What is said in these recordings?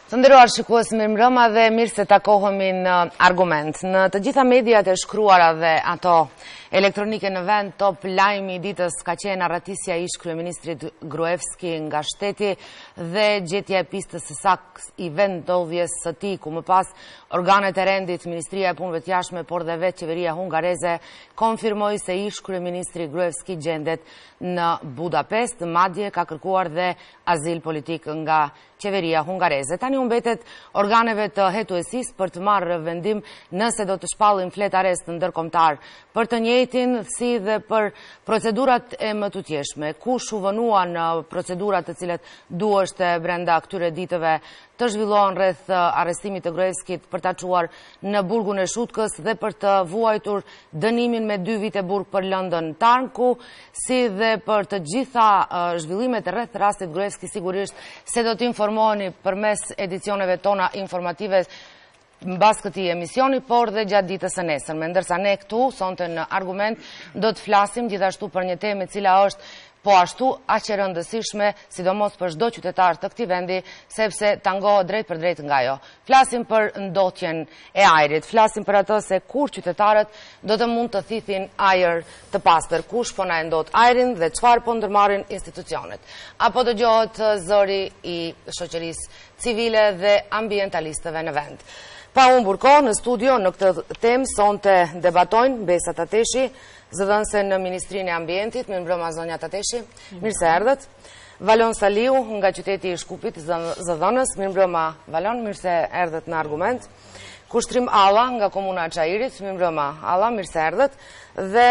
Të nderuar shikues, mirëmbrëma dhe mirë se takohemi në Argument. Në të gjitha mediat e shkruara dhe ato elektronike në vend, top lajmi i ditës ka qenë arratisja ish kryeministrit Gruevski nga shteti dhe gjetja e pistës së saktë i vendodhjes së tij, ku më pas organet e rendit, Ministria e Punëve të Jashtme, por dhe vetë qeveria hungareze konfirmoi se ish kryeministri Gruevski gjendet në Budapest, madje ka kërkuar dhe azil politik nga qeveria hungareze. Tani u mbetet organeve të hetuesisë për të marrë vendim nëse do të shpallin flet arrest ndërkombëtar për të njëjtin si dhe për procedurat e mëtutjeshme. Kush u vënua në procedurat të cilat duheshte brenda këtyre ditëve të zhvillohen rreth arrestimit të Gruevskit për ta çuar në burgun e Shutkës dhe për të vuajtur dënimin me 2 vite burg për lëndën Tarnku, si dhe për të gjitha zhvillimet rreth rastit Gruevski, sigurisht se do të informoheni përmes edicioneve tona informative mbas këtij emisioni, por dhe gjatë ditës së nesërme. Ndërsa ne këtu sonte në Argument do të flasim gjithashtu për një temë e cila është po ashtu aq e rëndësishme, sidomos për çdo qytetar të këtij vendi, sepse tangohet drejt për drejt nga ajo. Flasim për ndotjen e ajrit, flasim për atë se kur qytetarët do të mund të thithin ajër të pastër, kush po na e ndot ajrin dhe çfarë po ndërmarrin institucionet. Apo dëgjohet zëri i shoqërisë civile dhe ambientalistëve në vend. Pa humbur kohë, në studio në këtë temë sonte debatojnë Besa Tateshi, zëdhënëse në Ministrinë e Ambientit. Mirëmbrëma zonja Tateshi. Mirë se erdhët. Valon Saliu nga qyteti i Shkupit, zëdhënës. Mirëmbrëma Valon, mirë se erdhët në Argument. Kushtrim Alla nga komuna e Çajirit. Mirëmbrëma Alla, mirë se erdhët. Dhe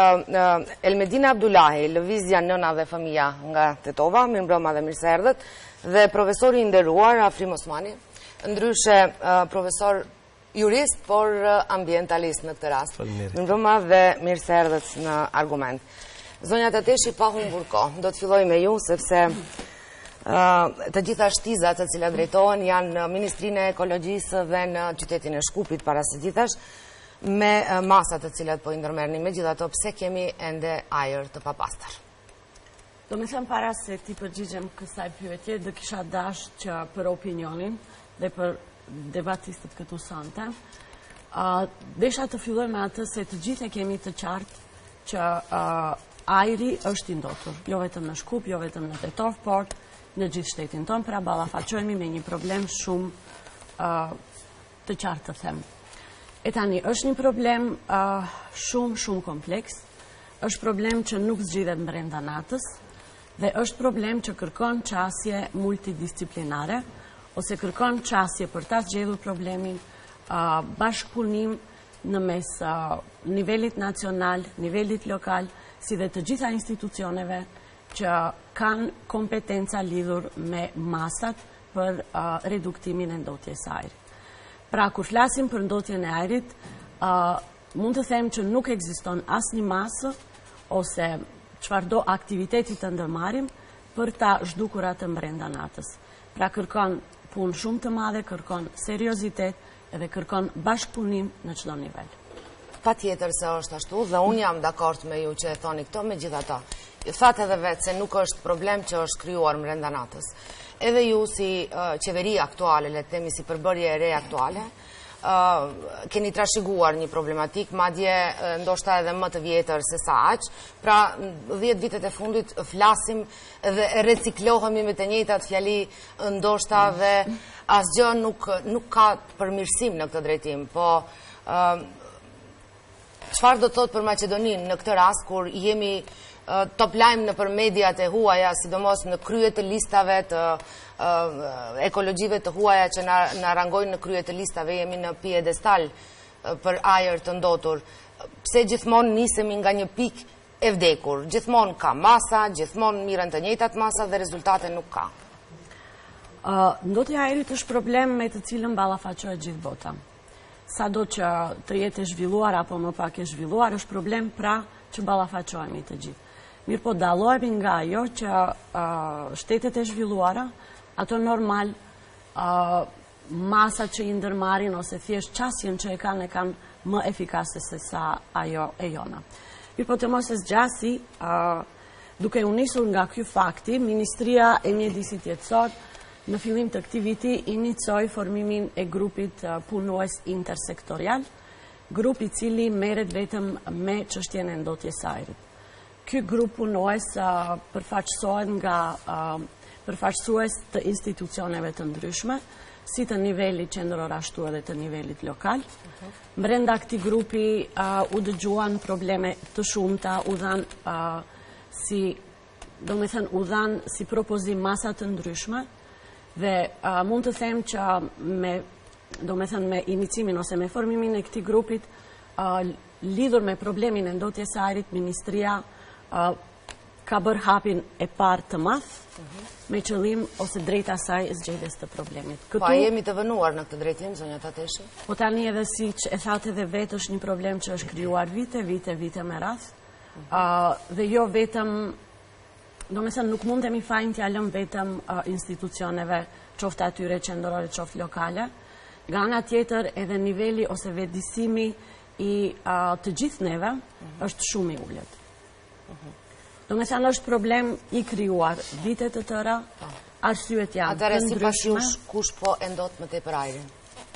Elmedina Abdullahi, Lëvizja Nëna dhe Fëmija nga Tetova. Mirëmbrëma dhe mirë se erdhët. Dhe profesori i nderuar Afrim Osmani, ndryshe profesor jurist, por ambientalist në këtë rast. Mirëmbrëma dhe mirë se erdhët në Argument. Zonja Tateshi, pa humbur kohë, do të filloj me ju, sepse të gjitha shtizat të cilat drejtohen janë në Ministrinë e Ekologjisë dhe në qytetin e Shkupit para së gjithash, me masat të cilat po i ndërmerrni. Megjithatë, pse kemi ende ajër të papastër? Do me thëmë para se ti përgjigjem kësaj pyetje, dhe kisha dash që për opinionin dhe për debatistët këtu sonte, desha të filloj me atë se të gjithë e kemi të qartë që ajri është i ndotur, jo vetëm në Shkup, jo vetëm në Tetov, por në gjithë shtetin tonë, pra ballafaqohemi me një problem shumë të qartë të them. E tani, është një problem shumë kompleks, është problem që nuk zgjidhet brenda natës, dhe është problem që kërkon qasje multidisciplinare, ose kërkon qasje për ta zgjedhur problemin, bashkëpunim në mes nivelit nacional, nivelit lokal, si dhe të gjitha institucioneve që kanë kompetenca lidhur me masat për reduktimin e ndotjes së ajrit. Pra, kur flasim për ndotjen e ajrit, mund të them që nuk ekziston asnjë masë ose çfarëdo aktiviteti të ndërmarrim për ta zhdukur atë brenda natës. Pra, kërkon punë shumë të madhe, kërkon seriozitet edhe kërkon bashkëpunim në çdo nivel. Patjetër se është ashtu dhe unë jam dakord me ju që e thoni këto, megjithatë. Thatë edhe vetë se nuk është problem që është krijuar brenda natës. Edhe ju si qeveri aktuale, le të themi si përbërje e re aktuale, keni trashëguar një problematik, madje ndoshta edhe më të vjetër se sa aq. Pra, 10 vitet e fundit flasim dhe reciklohemi me të njëjtat fjali, ndoshta dhe asgjë nuk ka përmirësim në këtë drejtim. Po çfarë do të thotë për Maqedoninë në këtë rast kur jemi top lajm në për mediat e huaja, sidomos në krye të listave të ekologjive të huaja që na rangojnë në krye të listave, jemi në piedestal për ajër të ndotur. Pse gjithmonë nisemi nga një pikë e vdekur? Gjithmonë ka masa, gjithmonë mirën të njëjtat masa dhe rezultate nuk ka. Ndotja e ajrit është problem me të cilën ballafaqohet gjithë bota. Sado që të jetë e zhvilluar apo më pak e zhvilluar, është problem pra që ballafaqohemi të gjithë. Mirë po dallohemi nga ajo që shtetet e zhvilluara, ato normal, masat që i ndërmarrin ose thjesht qasjen që e kanë më efikase se sa ajo e jona. Mirë po të mos e zgjasi, duke u nisur nga ky fakti, Ministria e Mjedisit Jetësor në fillim të këtij viti inicoi formimin e grupit punues intersektorial, grup I cili merret vetëm me çështjen e ndotjes së ajrit. Ky grup punues përfaqësohet nga përfaqësues të institucioneve të ndryshme, si të nivelit qendror ashtu edhe të nivelit lokal. Brenda këtij grupi u dëgjuan probleme të shumta, u dhan si propozim masa të ndryshme dhe mund të them që me inicimin ose me formimin e këtij grupit lidhur me problemin e ndotjes së ajrit, Ministria ka bërë hapin e parë të madh me qëllim ose drejta saj zgjedhjes të problemit. Po, jemi të vënuar në këtë drejtim, zonja Tateshi? Po tani edhe siç e thatë edhe vetë është një problem që është krijuar vite me radhë. Dhe jo vetëm, nuk mundemi fajin t'ja lëm vetëm institucioneve, qoftë atyre qendrore, qoftë lokale. Nga ana tjetër edhe niveli ose vetëdijsimi I të gjithë neve është shumë I ulët. Është problem I krijuar vite të tëra, arsyet janë të ndryshme. Atëherë sipas kush po e ndot më tepër ajrin?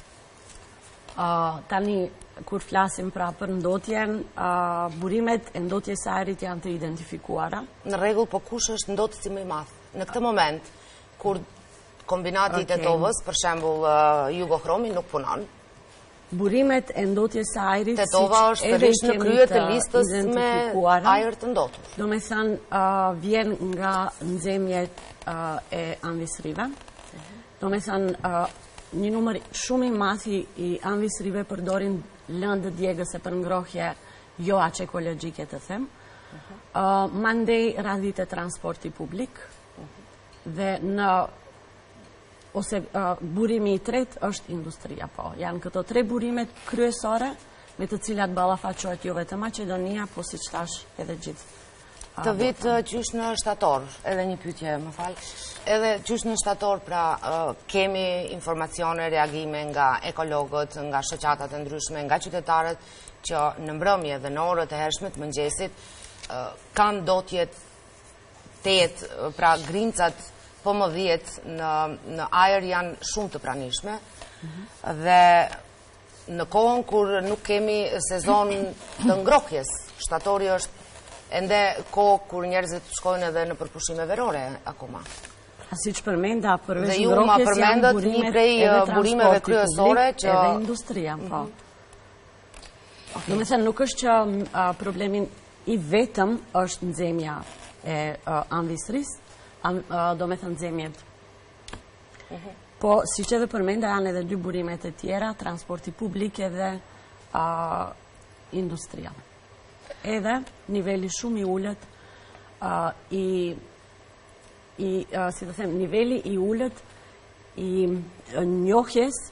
Tani kur flasim pra për ndotjen, burimet e ndotjes së ajrit janë të identifikuara. Në rregull, po kush është ndotësi më I madh? Në këtë moment, kur kombinati I Tetovës, për shembull Jugochromi nuk punon. Burimet e ndotjes së ajrit, Tetova është tërheqë në krye të listës me ajër të ndotur. Do me thënë, vjen nga nxemjet e anvisrive. Do me thënë, një numër shumë I madh I anvisrive përdorin lëndë djegëse për ngrohje jo aq ekologjike të them. Mandej radhit e transporti publik dhe ose burimi I tretë është industria, po. Janë këto 3 burimet kryesore me të cilat ballafaqohet jo vetëm Maqedonia, po siç thash edhe gjithë. Të vit qysh në shtator, edhe një pyetje, më fal. Edhe qysh në shtator, pra kemi informacione, reagime nga ekologët, nga shoqatat e ndryshme, nga qytetarët që në mbrëmje dhe në orët e hershme të mëngjesit kanë dotjet 8, pra grincat po më 10 në ajër janë shumë të pranishme dhe në kohën kur nuk kemi sezon të ngrohjes, shtatori është ende kohë kur njerëzit shkojnë edhe në përpushime verore akoma. Siç përmenda, përveç ngrohjes janë burimet edhe burimeve kryesore që edhe industria, po. Do të thënë nuk është që problemin I vetëm është nxemja e anvisrisë, do me thënë nxemjet. Po, si që edhe përmenda, janë edhe 2 burimet e tjera, transporti publik edhe industria. Edhe niveli shumë I ulët si të them, niveli I ulët I njohjes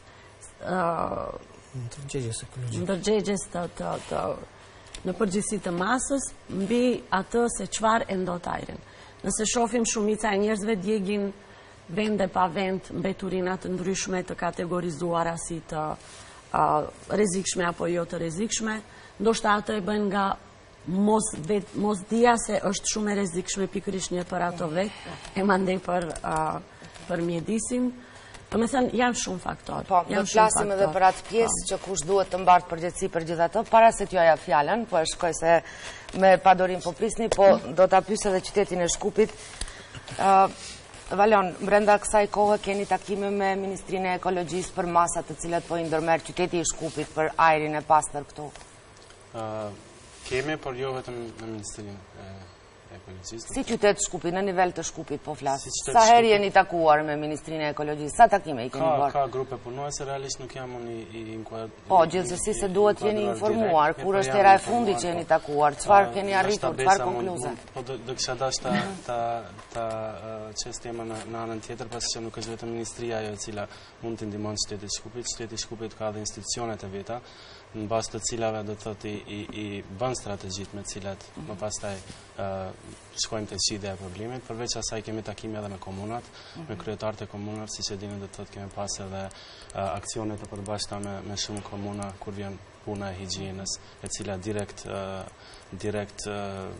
ndërgjegjes në përgjithësi të masës mbi atë se çfarë e ndot ajrin. Nëse shohim shumica e njerëzve djegin vende pa vend, mbeturina të ndryshme të kategorizuara si të rrezikshme apo jo të rrezikshme, ndoshta ato e bëjnë nga mos dia se është shumë e rrezikshme pikërisht një për ato vetë, e mandej për mjedisin. Do me thënë, janë shumë faktorë. Po, do të flasim edhe për atë pjesë që kush duhet të mbartë përgjegjësi për gjithë ato, para se t'ju jap fjalën, po e shkoj se me padorim po prisni, po do ta pyes edhe qytetin e Shkupit. Valon, brenda kësaj kohë keni takime me Ministrinë e Ekologjisë për masat të cilat po I ndërmerr qyteti I Shkupit për ajrin e pastër këtu. Kemi, por jo vetëm në Ministrinë e Ekologjisë. Si qytet Shkupi, në nivel të Shkupit po flas. Sa herë jeni takuar me Ministrinë e Ekologjisë? Sa takime I keni bërë? Ka grupe punuese, realisht nuk jam unë I inkuadruar. Po, gjithsesi se duhet jeni informuar, kur është hera e fundit që jeni takuar, çfarë keni arritur, çfarë konkluze? Po do kisha dashur ta çes temën në anën tjetër, pasi që nuk është vetëm ministria ajo e cila mund të ndihmon shtetin e Shkupit. Shteti I Shkupit ka dhe institucionet e veta, në bazë të cilave do të thotë I bën strategjit me të cilat më pastaj shkojmë te zgjidhja e problemit. Përveç asaj kemi takime edhe me komunat, me kryetarët e komunave, siç e dini do të thotë kemi pas edhe aksione të përbashkëta me shumë komuna kur vjen puna e higjienës, e cila direkt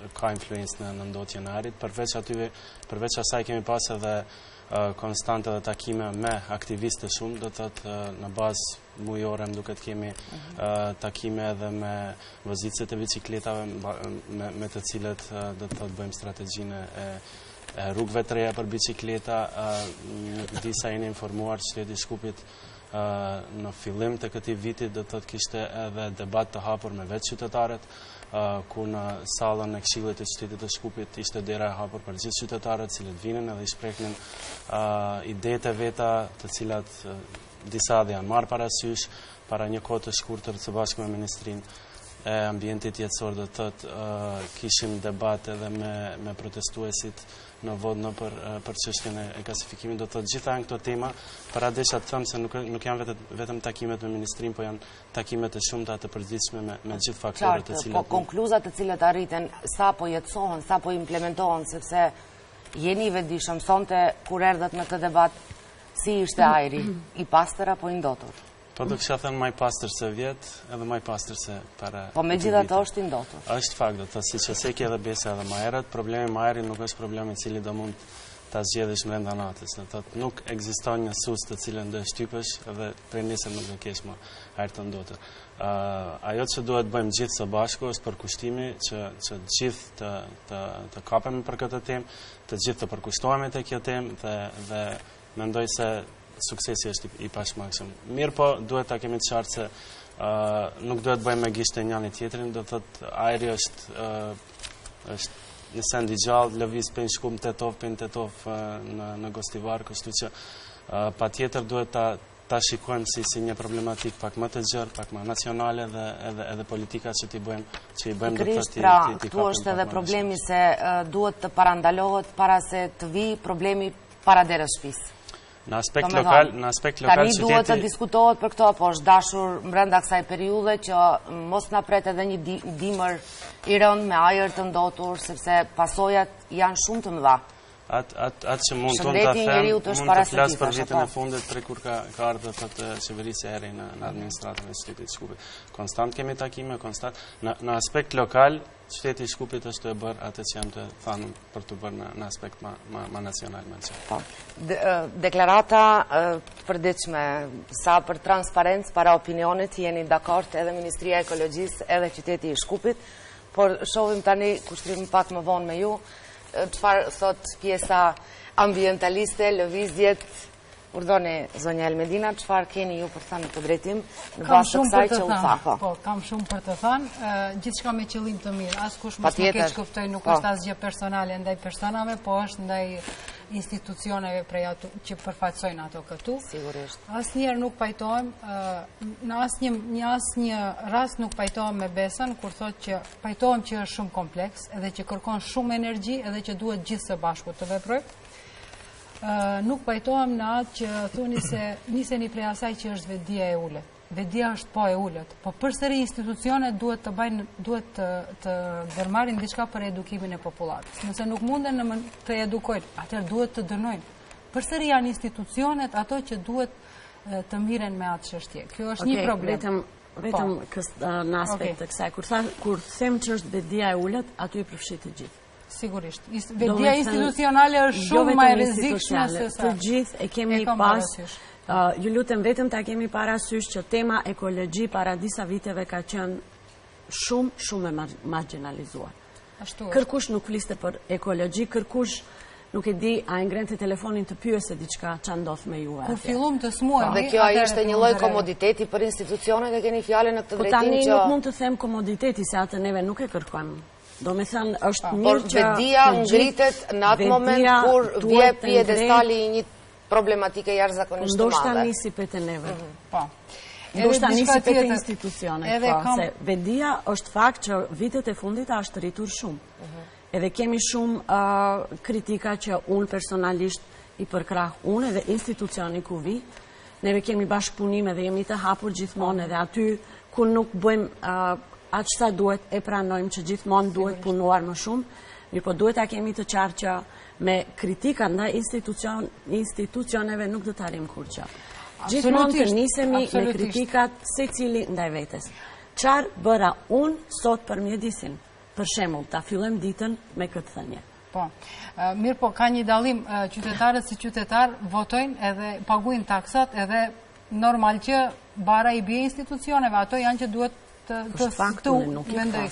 ka influencë në ndotjen e arit. Përveç asaj kemi pas edhe konstante dhe takime me aktivistë shumë, do të thotë në bazë mujore më duket kemi takime edhe me vozicët e bicikletave me të cilët do të thotë bëjmë strategjinë e rrugëve të reja për bicikleta. Nuk di sa jeni informuar që Shteti i Shkupit në fillim të këtij viti do të thotë kishte edhe debat të hapur me vetë qytetarët, ku në sallën e Këshillit të Qytetit të Shkupit ishte dera e hapur për gjithë qytetarët, cilët vinin edhe i shprehnin idetë e veta, të cilat disa dhe janë marrë parasysh para një kohë të shkurtër së bashku me Ministrinë e Ambientit Jetësor. Do të thotë kishim debat edhe me protestuesit në Vodno për çështjen e klasifikimit. Do të thotë gjitha janë këto tema, para desha të them se nuk janë vetëm takimet me Ministrinë, po janë takimet e shumta të përditshme me gjithë faktorët e cilat. Po konkluzat të cilat arriten sa po jetësohen, sa po implementohen, sepse jeni i vetëdijshëm sonte kur erdhët në këtë debat, si ishte ajri, i pastër apo i ndotur? Po do kisha thënë më i pastër se vjet, edhe më i pastër se para. Po megjithatë është i ndotur. Është fakt, do të thotë siç e seki edhe besa edhe më herët, problemi me ajrin nuk është problem i cili do mund ta zgjedhësh brenda natës. Do të thotë nuk ekziston një sus të cilën do e shtypësh edhe prej nesër nuk do kesh më ajër të ndotur. Ajo që duhet bëjmë gjithë së bashku është përkushtimi që gjithë të kapemi për këtë temë, të gjithë të përkushtohemi te kjo temë dhe mendoj se suksesi është i pashmangshëm. Mirë po, duhet ta kemi të qartë se nuk duhet bëjmë me gishtë e njëri tjetrin, do thotë ajri është në send i gjallë, lëviz për një shkum Tetov në Gostivar, kështu që patjetër duhet ta shikojmë si një problematik pak më të gjerë, pak më nacionale dhe edhe politika që i bëjmë do të pra, këtu është edhe problemi se duhet të parandalohet para se të vi problemi para derës shtëpisë. Në aspekt lokal, tani duhet të diskutohet për këto, po është dashur brenda kësaj periudhe që mos na pret edhe një dimër i rënd me ajër të ndotur, sepse pasojat janë shumë të mëdha. Atë që mund të them, mund të flas për vitin e fundit prej kur ka ardhur të qeverisja e re në administratën e Shtetit të Shkupit. Konstant kemi takime, konstant. Në aspekt lokal, Shteti i Shkupit është të bërë atë që jam të thënë për të bërë në aspekt më nacional më qartë. Deklarata përditshme, sa për transparencë para opinionit, jeni dakord edhe Ministria e Ekologjisë edhe Qyteti i Shkupit, por shohim tani kushtrim pak më vonë me ju, çfarë thot pjesa ambientaliste, lëvizjet. Urdhoni zonja Elmedina, çfarë keni ju për të thënë të drejtim në bazë të kësaj që u tha? Po, kam shumë për të thënë, gjithçka me qëllim të mirë. Askush mos më keq kuptoj, nuk është asgjë personale ndaj personave, po është ndaj institucioneve që përfaqësojnë ato këtu. Sigurisht. Asnjëherë nuk pajtohem, në asnjë rast nuk pajtohem me Besën kur thotë që pajtohem që është shumë kompleks, edhe që kërkon shumë energji, edhe që duhet gjithë së bashku të veprojmë. Nuk pajtohem në atë që thoni se niseni prej asaj që është vetdia e ulët. Vetdia është po e ulët, po përsëri institucionet duhet të ndërmarrin diçka për edukimin e popullatës. Nëse nuk munden të edukojnë, atëherë duhet të dënojnë. Përsëri janë institucionet ato që duhet të miren me atë çështje. Kjo është një problem. Vetëm në aspekt të kësaj, kur them që është vetdia e ulët, aty i përfshin të gjithë. Sigurisht. Vetdia institucionale është shumë më e rrezikshme se sa. Të gjithë e kemi pas. Ju lutem vetëm ta kemi parasysh që tema ekologji para disa viteve ka qenë shumë e marginalizuar. Kërkush nuk fliste për ekologji, kërkush nuk e di, a e ngrente telefonin të pyese diçka ç'a ndodh me ju. Kur fillum të smuhemi. Dhe kjo ishte një lloj komoditeti për institucionet, e keni fjalën në këtë drejtim që... Po tani nuk mund të them komoditeti, se atë neve nuk e kërkojmë. Do me thënë, është mirë që... Vetdia ngritet në atë moment kur vje piedestali një problematike jashtëzakonisht të madhe. Ndoshta nisi për neve. Ndoshta nisi për institucionet. Se vetdia është fakt që vitet e fundit është rritur shumë. Edhe kemi shumë kritika që unë personalisht i përkrah unë edhe institucioni ku vi. Neve kemi bashkëpunime dhe jemi të hapur gjithmonë edhe aty ku nuk bëjmë atë që duhet e pranojmë që gjithmonë duhet punuar më shumë, mirë po duhet a kemi të qartë që me kritika ndaj institucioneve nuk do të arrim kurrë. Gjithmonë të nisemi me kritikat secili ndaj vetes. Çfarë bëra unë sot për mjedisin? për shembull, ta fillojmë ditën me këtë thënie. Po, mirë po, ka një dalim, qytetarët si qytetar votojnë edhe paguajnë taksat edhe normal që bara i bie institucioneve, ato janë që duhet të stu, mendoj,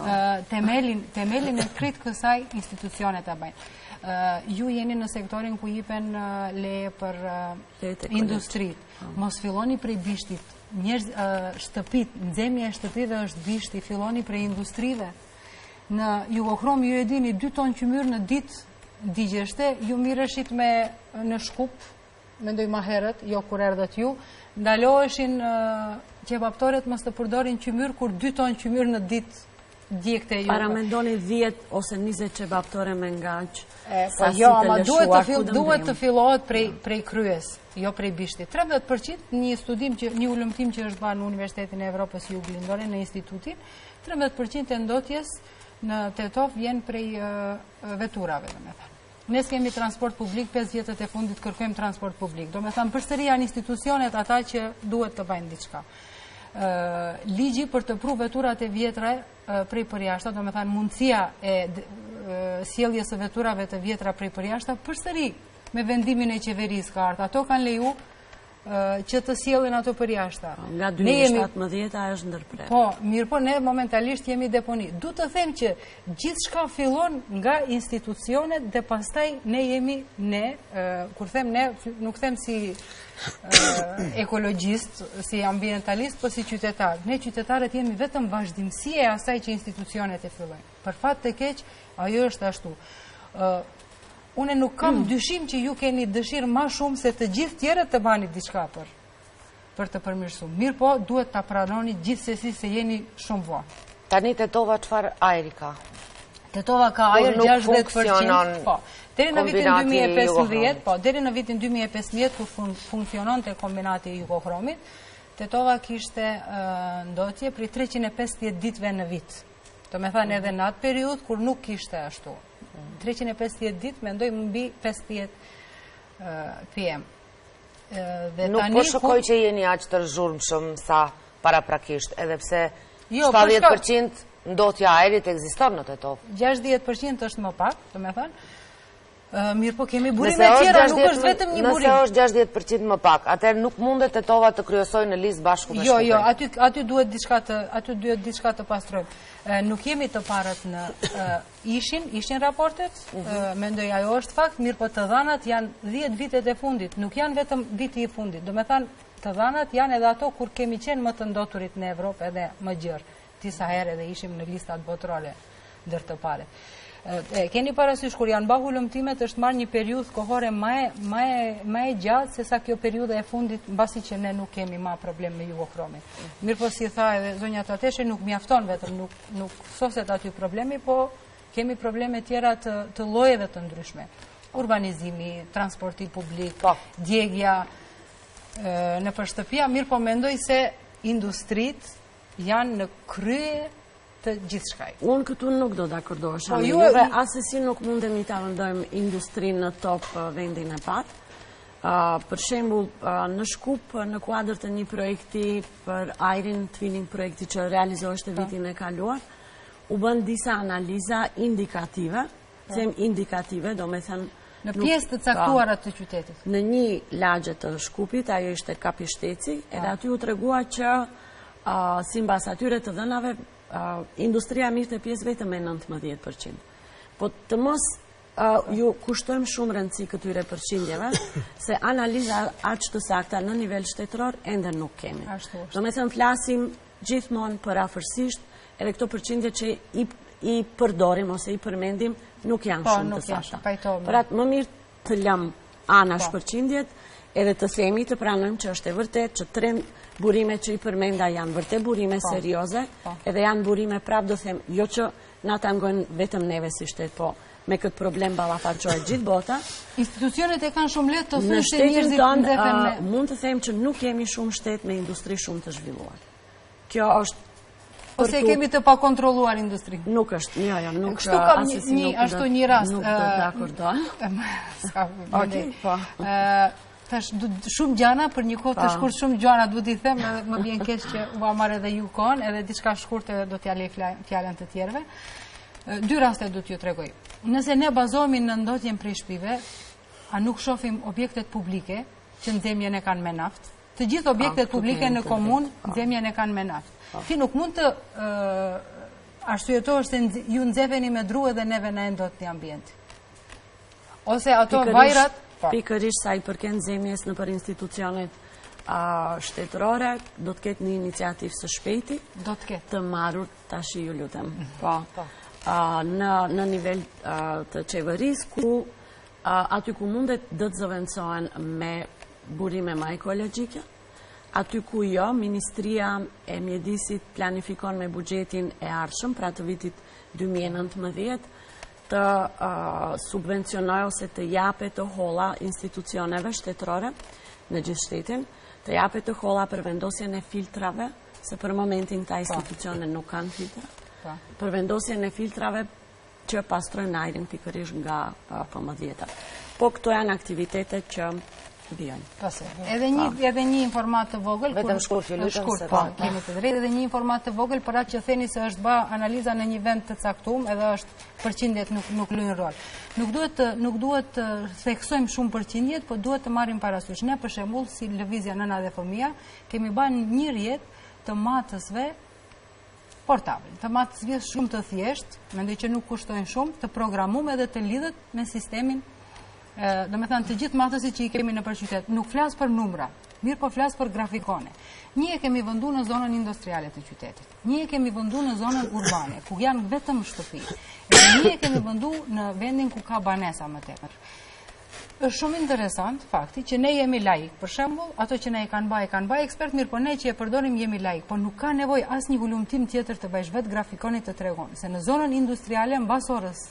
temelin e krit kësaj institucionet e bëjnë. Ju jeni në sektorin ku jipen leje për industrit. Mos filloni prej bishtit. Shtëpit, nxemja e shtëpive është bishti, filloni prej industrive. Në Jugohrom ju e dini 2 ton qymyr në ditë digjeshte, ju mirëshit në Shkup, mendoj ma herët, jo kur erdhët ju, ndaloheshin qepaptoret mos të përdorin qymyr, kur 2 ton qymyr në ditë djekte ju. Para mendoni 10 ose 20 qepaptore me ngaq. Po jo, ama duhet të fillohet prej kryes, jo prej bishtit. 13% një ullumtim që është bërë në Universitetin e Evropës Juglindore, në institutin, 13% e ndotjes në Tetov vjen prej veturave, do me thënë. Ne s'kemi transport publik, 5 vjetët e fundit kërkojmë transport publik. Do me thënë, përsëri janë institucionet ata që duhet të bajnë diçka. Ligji për të pru veturat e vjetra prej përjashta, do me thënë mundësia e sjelljes së veturave të vjetra prej përjashta, përsëri me vendimin e qeverisë ka ardhur. Ato kanë leju që të sjellin ato përjashta. Nga 2017 është ndërprer. Po, mirë po, ne momentalisht jemi deponi. Du të them që gjithçka fillon nga institucionet dhe pastaj ne jemi kur them ne, nuk them si ekologjist, si ambientalist, po si qytetar. Ne qytetarët jemi vetëm vazhdimësia e asaj që institucionet e fillojnë. Për fat të keq, ajo është ashtu. Une nuk kam dyshim që ju keni dëshirë ma shumë se të gjithë tjerët të bani diçka për të përmirësu. Mirë po, duhet të pranoni gjithsesi se jeni shumë vonë. Tani Tetova çfarë ajri ka? Tetova ka ajër 60%. Po, deri në vitin 2015, deri në vitin 2015 kur funksionon të kombinati i Jugohromit, Tetova kishte ndotje për 350 ditve në vit. Do me thënë edhe në atë periud kur nuk kishte ashtu. 350 dit, mendoj më mbi 50 PM. Nuk po shokoj që jeni aq të rëzhurmshëm sa paraprakisht, edhe pse 70% ndotja aerit ekziston në Tetov. 60% është më pak, do me thënë. Mirë po kemi burime tjera, nuk është vetëm një burim. Nëse është 60% më pak, atëherë nuk mundet Tetova të kryesoj në listë bashku me Shkëpër. Jo, aty duhet diçka të pastrojmë. Nuk jemi të parët në ishin raportet, mendoj ajo është fakt, mirë po të dhanat janë 10 vitet e fundit, nuk janë vetëm viti i fundit. Do me thanë, të dhanat janë edhe ato kur kemi qenë më të ndoturit në Evropë edhe më gjërë. Disa herë edhe ishim në listat botërore ndër të pare. Keni parasysh kur janë bahu lëmtimet është marrë një periudhë kohore ma e gjatë se sa kjo periudha e fundit mbasi që ne nuk kemi ma problem me Jugohromin. Mirë po si tha edhe zonja Tateshe nuk mjafton vetëm, nuk soset aty problemi, po kemi probleme tjera të llojeve të ndryshme. Urbanizimi, transporti publik, djegja në përshtëpia, mirë po mendoj se industrit janë në krye të gjithë shkaj. Unë këtu nuk do të akordohesha. Asesi nuk mundemi të vendojmë industrinë në top vendin e parë. Për shembull, në Shkup, në kuadër të një projekti për ajrin, twinning projekti që realizoheshte vitin e kaluar, u bën disa analiza indikative, do me thënë në pjesë të caktuara të qytetit. Në një lagje të Shkupit, ajo ishte Kapishteci, edhe aty u tregua që simbas atyre të dhënave industria mirë të pjesë vetëm e 19%. Po të mos ju kushtojmë shumë rëndësi këtyre përqindjeve, se analiza aq të sakta në nivel shtetëror ende nuk kemi. Do me thënë flasim gjithmonë për afërsisht, edhe këto përqindje që i përdorim ose i përmendim nuk janë shumë të sakta. Për atë më mirë të lëm anash përqindjet, edhe të themi të pranojmë që është e vërtet që burime që i përmenda janë vërtet burime serioze, edhe janë burime prap do them, jo që na të angojnë vetëm neve si shtet, po me këtë problem ballafaqohet gjithë bota. Institucionet e kanë shumë letë të thunë se njerëzit tonë mund të them që nuk kemi shumë shtet me industri shumë të zhvilluar. Kjo është ose kemi të pakontrolluar industri. Nuk është, nuk kështu kam ashtu një rast. Nuk do të akordoj. Okej, po. Shumë gjana, për një kohë të shkurt shumë gjana duhet i them, më vjen keq që u marr edhe ju kohën, edhe diçka shkurt edhe do t'ja lej fjalën të tjerëve. dy raste do t'ju tregoj. Nëse ne bazohemi në ndotjen prej shtëpive, a nuk shohim objektet publike që nxemjen e kanë me naftë? Të gjithë objektet publike në komunë nxemjen e kanë me naftë. Ti nuk mund të arsyetohesh se ju nxefeni me dru edhe neve na ndot në ambient. Ose ato vajrat pikërisht sa i përket nxemjes nëpër institucionet shtetërore, do të ketë një iniciativë së shpejti, do të ketë të marrur tash ju lutem. Po. Në nivel të qeverisë ku aty ku mundet do të zëvendësohen me burime më ekologjike, aty ku jo, Ministria e Mjedisit planifikon me buxhetin e ardhshëm, pra të vitit 2019, të subvencionoj ose të japet të holla institucioneve shtetërore në gjithë shtetin, të japet të holla për vendosjen e filtrave, se për momentin ta institucione nuk kanë filtra, për vendosjen e filtrave që pastrojnë ajrin pikërisht nga PMDjeta. Po këto janë aktivitete që vijojnë. Edhe një informat të vogël, vetëm shkurt, kemi të drejtë, edhe një informat të vogël për atë që theni se është bë analiza në një vend të caktuar, edhe është përqindjet nuk luajnë rol. Nuk duhet të theksojmë shumë përqindjet, por duhet të marrim parasysh. Ne për shembull, si Lëvizja Nëna dhe Fëmia, kemi bën një rrjet të matësve portabël, të matësve shumë të thjesht, mendoj që nuk kushtojnë shumë, të programuar edhe të lidhet me sistemin. Do me thënë të gjithë matësit që i kemi në përqytet, nuk flasë për numra, mirë po flasë për grafikone. Një e kemi vëndu në zonën industriale të qytetit, një e kemi vëndu në zonën urbane, ku janë vetëm shtëpi, dhe një e kemi vëndu në vendin ku ka banesa më tepër. Është shumë interesant fakti që ne jemi laik, për shembull, ato që ne e kanë baj ekspert, mirë po ne që e përdorim jemi laik, po nuk ka nevojë as një hulumtim tjetër të bëjsh vetë grafikonit të tregon, se në zonën industriale mbas orës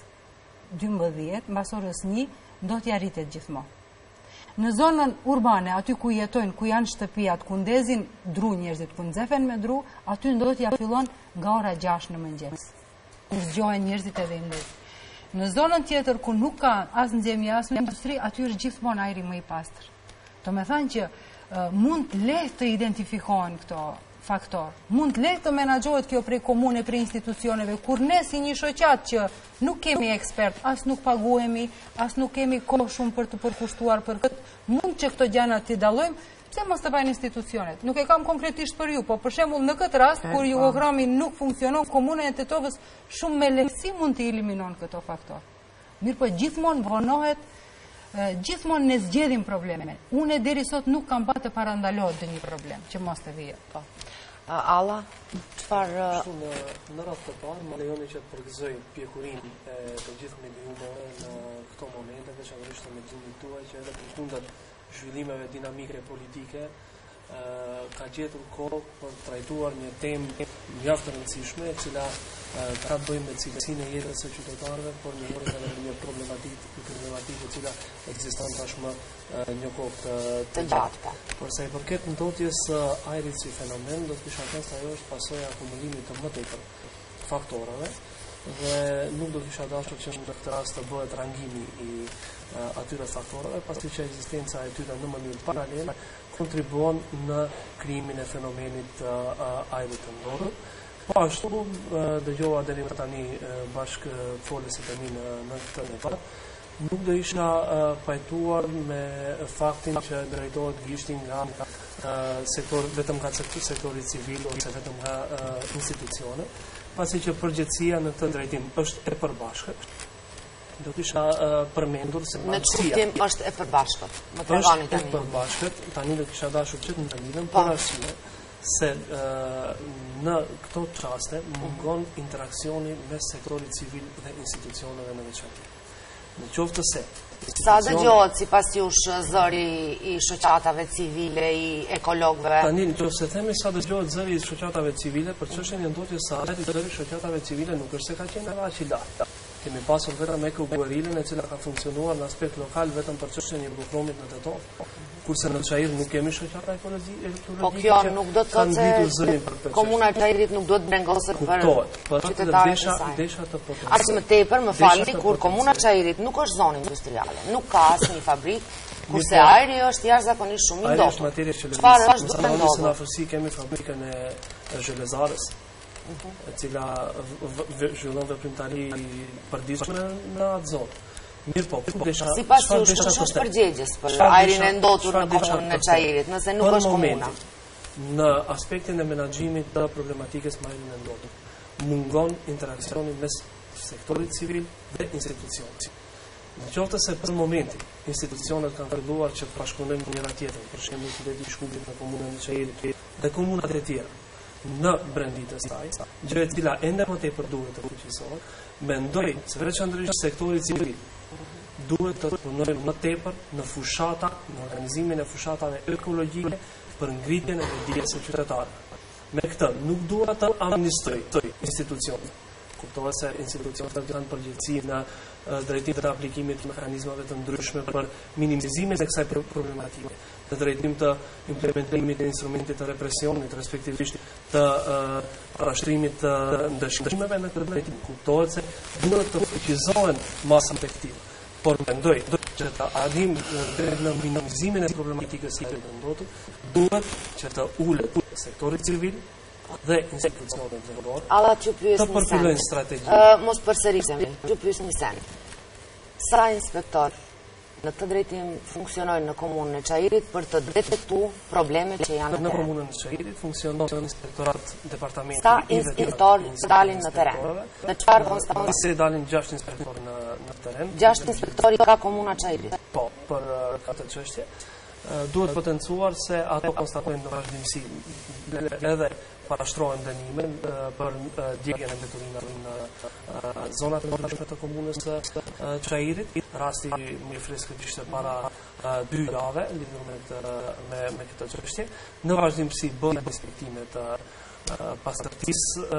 12, mbas orës 1, do t'ja rritet gjithmonë. Në zonën urbane, aty ku jetojnë, ku janë shtëpijat, ku ndezin dru njerëzit, ku nxefen me dru, aty do t'ja fillon nga ora 6 në mëngjes. Ku zgjohen njerëzit edhe i ndezin. Në zonën tjetër ku nuk ka as nxemje as industri, aty është gjithmonë ajri më i pastër. Do me thënë që mund lehtë të identifikohen këto faktor. Mund lehtë të menaxhohet kjo prej komune, prej institucioneve, kur ne si një shoqat që nuk kemi ekspert, as nuk paguhemi, as nuk kemi kohë shumë për të përkushtuar për këtë, mund që këto gjëra t'i dallojmë, pse mos të bajnë institucionet? Nuk e kam konkretisht për ju, po për shembull në këtë rast kur jugokrami nuk funksionon, komuna e Tetovës shumë me lehtësi mund të eliminon këto faktor. Mirë po gjithmonë vonohet, gjithmonë ne zgjedhim probleme. Unë deri sot nuk kam pa të parandalohet një problem që mos të vijë. Po. Alla, çfarë në rast të parë, më lejoni që të përgëzoj pjekurinë e të gjithë mediumeve në këto momente, veçanërisht me gjimit tuaj që edhe përkundër zhvillimeve dinamike politike ka gjetur kohë për të trajtuar një temë mjaft të rëndësishme, e cila ka të bëjë me cilësinë e jetës së qytetarëve, por një herë edhe një problematikë e cila ekziston tashmë një kohë të gjatë. Por sa i përket ndotjes së ajrit si fenomen, do të kisha thënë se ajo është pasojë e akumullimit të më tepër faktorëve dhe nuk do kisha dashur që në këtë rast të bëhet rangimi i atyre faktorëve, pasi që ekzistenca e tyre në mënyrë paralele kontribuon në krijimin e fenomenit ajrit të ngrohtë. Po ashtu dëgjova deri më tani bashkë folësit e mi në këtë debat, nuk do isha pajtuar me faktin që drejtohet gishtin nga vetëm nga sektori civil ose vetëm nga institucione, pasi që përgjegjësia në këtë drejtim është e përbashkët. Do të isha përmendur se në çfarë është e përbashkët. Më tregoni tani. Është e përbashkët, tani do të kisha dashur që të ndalem për arsye se në këto çaste mungon interaksioni mes sektorit civil dhe institucioneve në veçantë. Në qoftë se sa dëgjohet sipas jush zëri i shoqatave civile, i ekologëve? Tani nëse themi sa dëgjohet zëri i shoqatave civile, për çështjen e ndotjes së ajrit, zëri i shoqatave civile nuk është se ka qenë aq i lartë. Kemi pasur vetëm ekoguerilën e cila ka funksionuar në aspekt lokal vetëm për çështjen e buhromit në Tetovë. Kurse në Çajir nuk kemi shoqata ekologjike. Po kjo nuk do të thotë se komuna e Çajirit nuk duhet brengoset për qytetarët e saj. Desha të potencial. As më tepër, më falni, kur komuna e Çajirit nuk është zonë industriale, nuk ka asnjë fabrikë, kurse ajri është jashtëzakonisht shumë i ndotur. Ajri është materie që çfarë është duke ndodhur? Në afërsi kemi fabrikën e zhelezarës. e cila zhvillon veprimtari përditshme në atë zonë. Mirë po, sipas jush, kush është përgjegjës për ajrin e ndotur në komunën e Çajirit, nëse nuk është komuna? Në aspektin e menaxhimit të problematikës me ajrin e ndotur, mungon interaksioni mes sektorit civil dhe institucionit. Në qoftë se për momentin institucionet kanë filluar që të bashkëpunojnë njëra tjetrën, për shembull qyteti i Shkupit në komunën e Çajirit dhe komunat e tjera në brendit e saj, gjë e cila ende më tepër duhet të fuqisohet, mendoj se veçanërisht sektori civil duhet të punojë më tepër në fushata, në organizimin e fushatave ekologjike për ngritjen e vedijes së qytetarëve. Me këtë nuk dua të amnistroj institucionet. Kuptohet se institucionet kanë përgjegjësi në drejtim të aplikimit të mekanizmave të ndryshme për minimizimin e kësaj problematike, në drejtim të implementimit të instrumentit të represionit, respektivisht të parashtrimit të ndëshkimeve në këtë drejtim. Kuptohet se duhet të fuqizohen masa efektive, por mendoj që të arrim drejt në minimizimin e problematikës së të ndotur, duhet që të ulet sektori civil dhe institucionet vendore të përfillojnë strategji. Mos përsërisemi, ju pyes një sen. Sa inspektor në këtë drejtim funksionojnë në komunën e Çajirit për të detektuar problemet që janë në komunën e Çajirit? Funksionon inspektorat departamenti. Sa inspektor dalin në teren? Në çfarë konstatojnë? Se dalin 6 inspektor në teren. 6 inspektori ka komuna Çajirit. Po, për këtë çështje duhet potencuar se ato konstatojnë në vazhdimsi edhe parashtrohen dënime për djegjen e mbeturinave në zonat e ndryshme të komunës së Çajirit. Rasti më i freskët ishte para 2 javë lidhur me këtë çështje. Në vazhdimsi bëhen inspektime të pastërtisë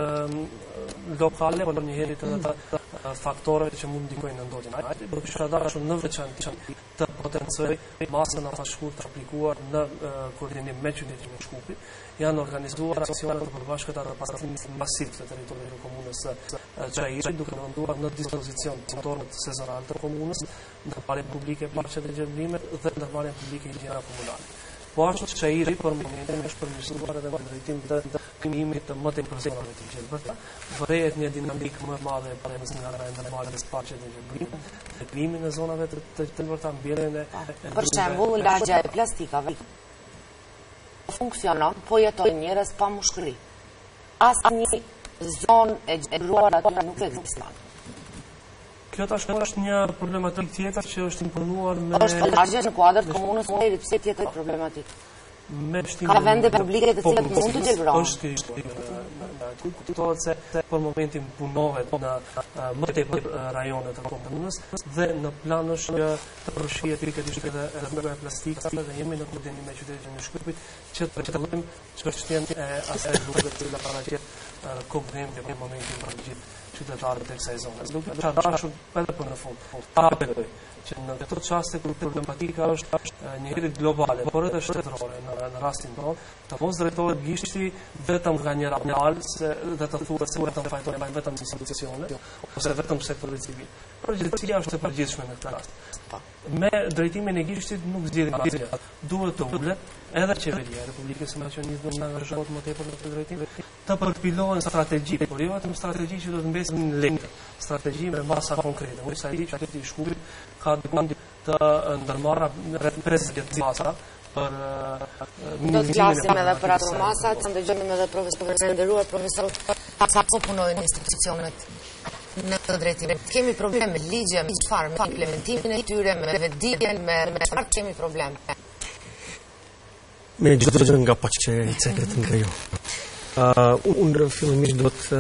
lokale, por njëherë të faktorëve që mund ndikojnë në ndodhjen e ajrit. Do kisha dashur në veçantë të potencoj masën e shkurt të aplikuar në koordinim me qytetin e Shkupit. Janë organizuar aksione të përbashkëta të pastërtimit masiv të territorit të komunës së Çajirit, duke venduar në dispozicion punëtorët sezonal të komunës, ndërmarrjen publike parqe dhe gjerblimet dhe ndërmarrjen publike higjiena komunale. Po ashtu Çajiri për momentin është përmirësuar edhe në drejtim të krijimit të më tepër zonave të gjelbërta, vërehet një dinamikë më e madhe për nga ndërmarrjes parqe dhe gjelbrimit, dhe krijimin e zonave të gjelbërta mbjelljen e për shembull lagja e plastikave funksionon, po jetojnë njerëz pa mushkëri. Asnjë zonë e gjelbruar aty nuk ekziston. Kjo tashmë është një problematik tjetër që është imponuar me... Është lagja në kuadër të komunës së Çajirit, pse tjetër problematik? Ka vende publike të cilat mund të gjelbrohen. Është kuptohet se për momentin punohet në më tepër rajone të komunës dhe në plan është që të përfshihet pikërisht edhe rrugë plastike dhe jemi në koordinim me qytetin e Shkupit që të përcjellojmë çështjen e asaj rrugë që la paraqet komunim në momentin për gjithë qytetarët e kësaj zone. Duke të dashur edhe për në fund, apeloj që në këto çaste kur problematika është njëherë globale, por edhe shtetërore në rastin tonë, të mos drejtohet gishti vetëm nga një rapnjal dhe të thuhet se vetëm fajtojnë vetëm institucionet ose vetëm sektori civil. Përgjegjësia është e përgjithshme në këtë rast. Me drejtimin e gishtit nuk zgjidhim asgjë. Duhet të ulet edhe qeveria e Republikës së Maqedonisë do të angazhohet më tepër në këtë drejtim, të përpilohen strategji, por jo vetëm strategji që do të mbesin në lekë, strategji me masa konkrete. Unë sa i di qyteti i Shkupit ka dikon të ndërmarra rreth 50 masa për do të flasim edhe për ato masa, të ndëgjojmë edhe profesorët e nderuar, profesor, sa po punojnë institucionet në këtë drejtim. Kemi probleme ligje, me çfarë, me implementimin e tyre, me vetdijen, me çfarë kemi problem? Me gjithë nga pak që i cekret nga jo. Unë fillimisht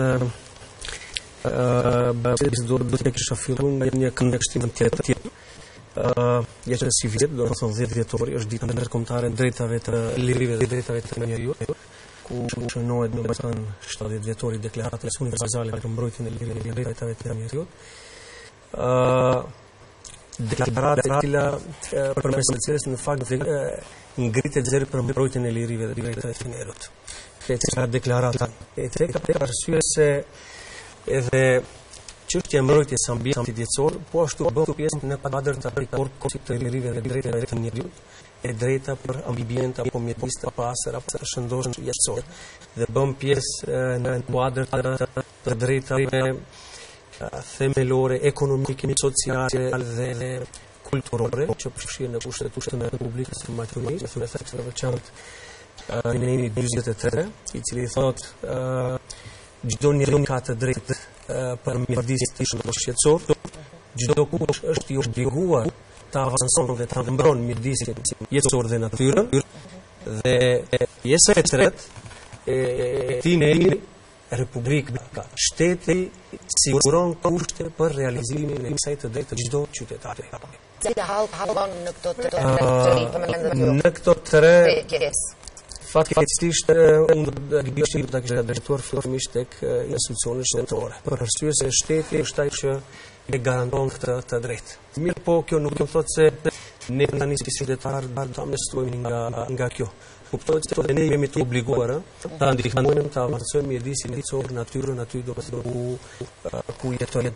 do të kisha fillu nga një kontekstim tjetër. Jetë si vjetë, do të thonë 10 vjetori, është ditë ndërkombëtare drejtave të lirive dhe drejtave të njeriut, ku shënohet në bastan 70 vjetori deklaratës universale për mbrojtjen e lirive dhe drejtave të njeriut. Deklarata e cila përmes së cilës në fakt ngritet zëri për mbrojtjen e lirive dhe drejtave të njeriut. Këtë deklarata e për arsye se edhe çështja e mbrojtjes ambientit jetësor, po ashtu bën pjesë në kuadër të raportit të lirive dhe drejtave të njeriut, e drejta për ambient, apo mjedis të pastër, apo të shëndosh jetësor. Dhe bëm pjesë në kuadër të drejtave themelore, ekonomike, sociale dhe kulturore, që përfshirë në Kushtetutën e Republikës së Maqedonisë, me efekt të veçantë numri 43, i cili thotë çdo njeri ka të drejtë për mjedis të shëndetësor, çdo kush është i obliguar të avanson dhe të mbron mjedisin jetësor dhe natyrën, dhe pjesa e tretë e timit Republika, shteti siguron kushte për realizimin e kësaj të drejtë të çdo qytetari. Në këto tre fatkeqësisht unë do të kisha drejtuar fillimisht tek institucionet shtetërore, për arsye se shteti është ai që e garanton këtë drejtë. Mirë po, kjo nuk do të thotë se ne tani si qytetarë do të amnestohemi nga kjo. Kuptohet se ne jemi të obliguar ta ndihmojmë të avancojmë mjedisin jetësor, natyrën aty ku jetojmë.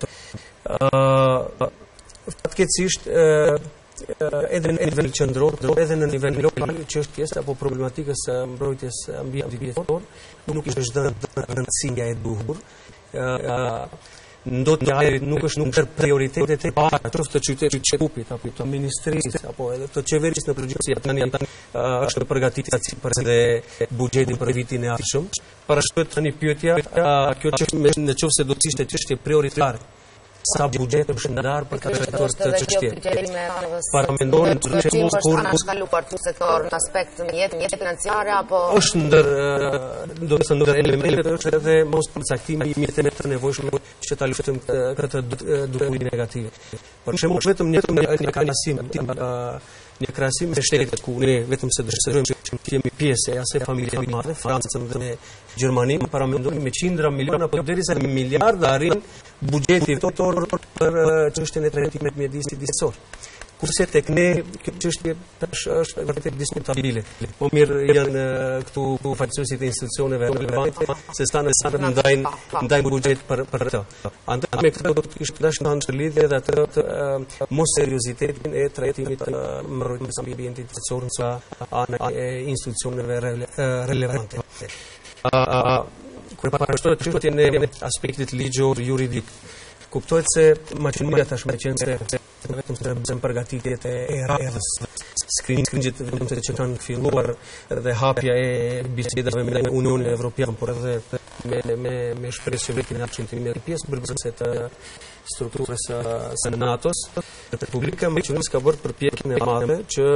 Fatkeqësisht edhe në nivel qendror, edhe në nivel lokal, çështjes apo problematikës së mbrojtjes ambientit nuk është dhënë rëndësia e duhur. Ndot ai nuk është ndër prioritetet e para të qytetit apo të ministrisë apo edhe të qeverisë në përgjithësi. Tani është përgatitur për dhe buxheti për vitin e ardhshëm. Parashikohet tani pyetja, kjo çështje nëse do të ishte çështje prioritare, sa buxhet është ndar për të trajtuar këtë çështje. Para mendoni që kur shkaluar tu sektor në aspekt jetë financiare apo është ndër elementet është edhe mos përcaktimi i mjeteve të nevojshme që ta luftojmë këtë dukuri negative. Për shembull, vetëm një krahasim me shtetet ku ne vetëm se dëshirojmë që të jemi pjesë e asaj familje të madhe, Francën dhe Gjermaninë, para mendoni me qindra miliona apo derisa miliardë arrin buxheti total për çështjen e trajtimit mjedisit ditësor. Kurse tek ne kjo çështje është vërtet diskutabile. Po mirë janë këtu faqësuesit e institucioneve relevante se stanë ndajnë buxhet për këtë. Andaj me këtë do të kishte dashur të lidhje edhe atë mos seriozitetin e trajtimit të mbrojtjes ambientit ditësor nga ana e institucioneve relevante. Kur parashikohet çështjen e aspektit ligjor juridik, kuptohet se Maqedonia tashmë qenë se vetëm se bëjmë përgatitjet e erës, screeninget vetëm se që kanë filluar dhe hapja e bisedave me Unionin Evropian, por edhe me shpresë që vetë në qëndrim e pjesë bërbëse të strukturës së NATO-s, Republika Maqedonisë ka bërë përpjekjen e madhe që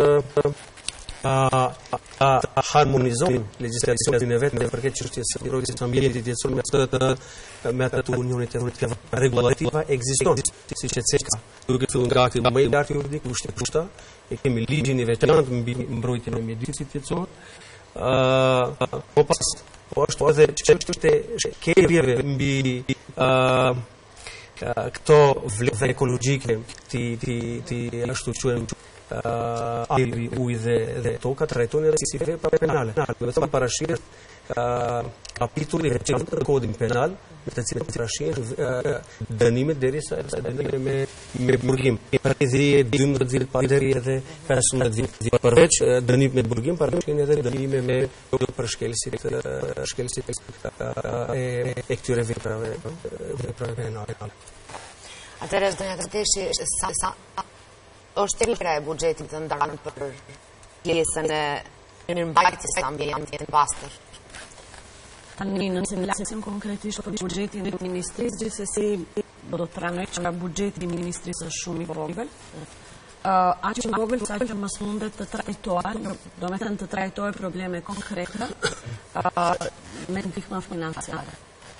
harmonizojnë legjislacionin e vetë për këtë çështje së mbrojtjes së ambientit jetësor me atë të Unionit Evropian. Regulativa ekziston, siç e thënë, duke filluar nga akti më i lartë juridik, kushta, e kemi ligjin e veçantë mbi mbrojtjen e mjedisit jetësor. Po pas, po është edhe çështje kërjeve mbi këto vlerë ekologjike ti ashtu quajmë ajri, ujë dhe toka trajtojnë edhe si vepra penale. Vetëm parashihet kapitulli i veçantë të kodit penal, me të cilët parashihet dënimet derisa me burgim. Për 12 vjet pa deri edhe 15 vjet. Përveç dënimit me burgim, parashihen edhe dënime me përshkelësit e këtyre veprave penale. Atëherë do të thësh sa është tira e buxhetit të ndarë për pjesën e mirëmbajtjes së ambientit të pastër. Tani nëse flasim konkretisht për buxhetin e ministrisë, gjithsesi do të pranoj që buxheti i ministrisë është shumë i vogël. Aq i vogël sa që mos mundet të trajtojë probleme konkrete me ndihmë financiare.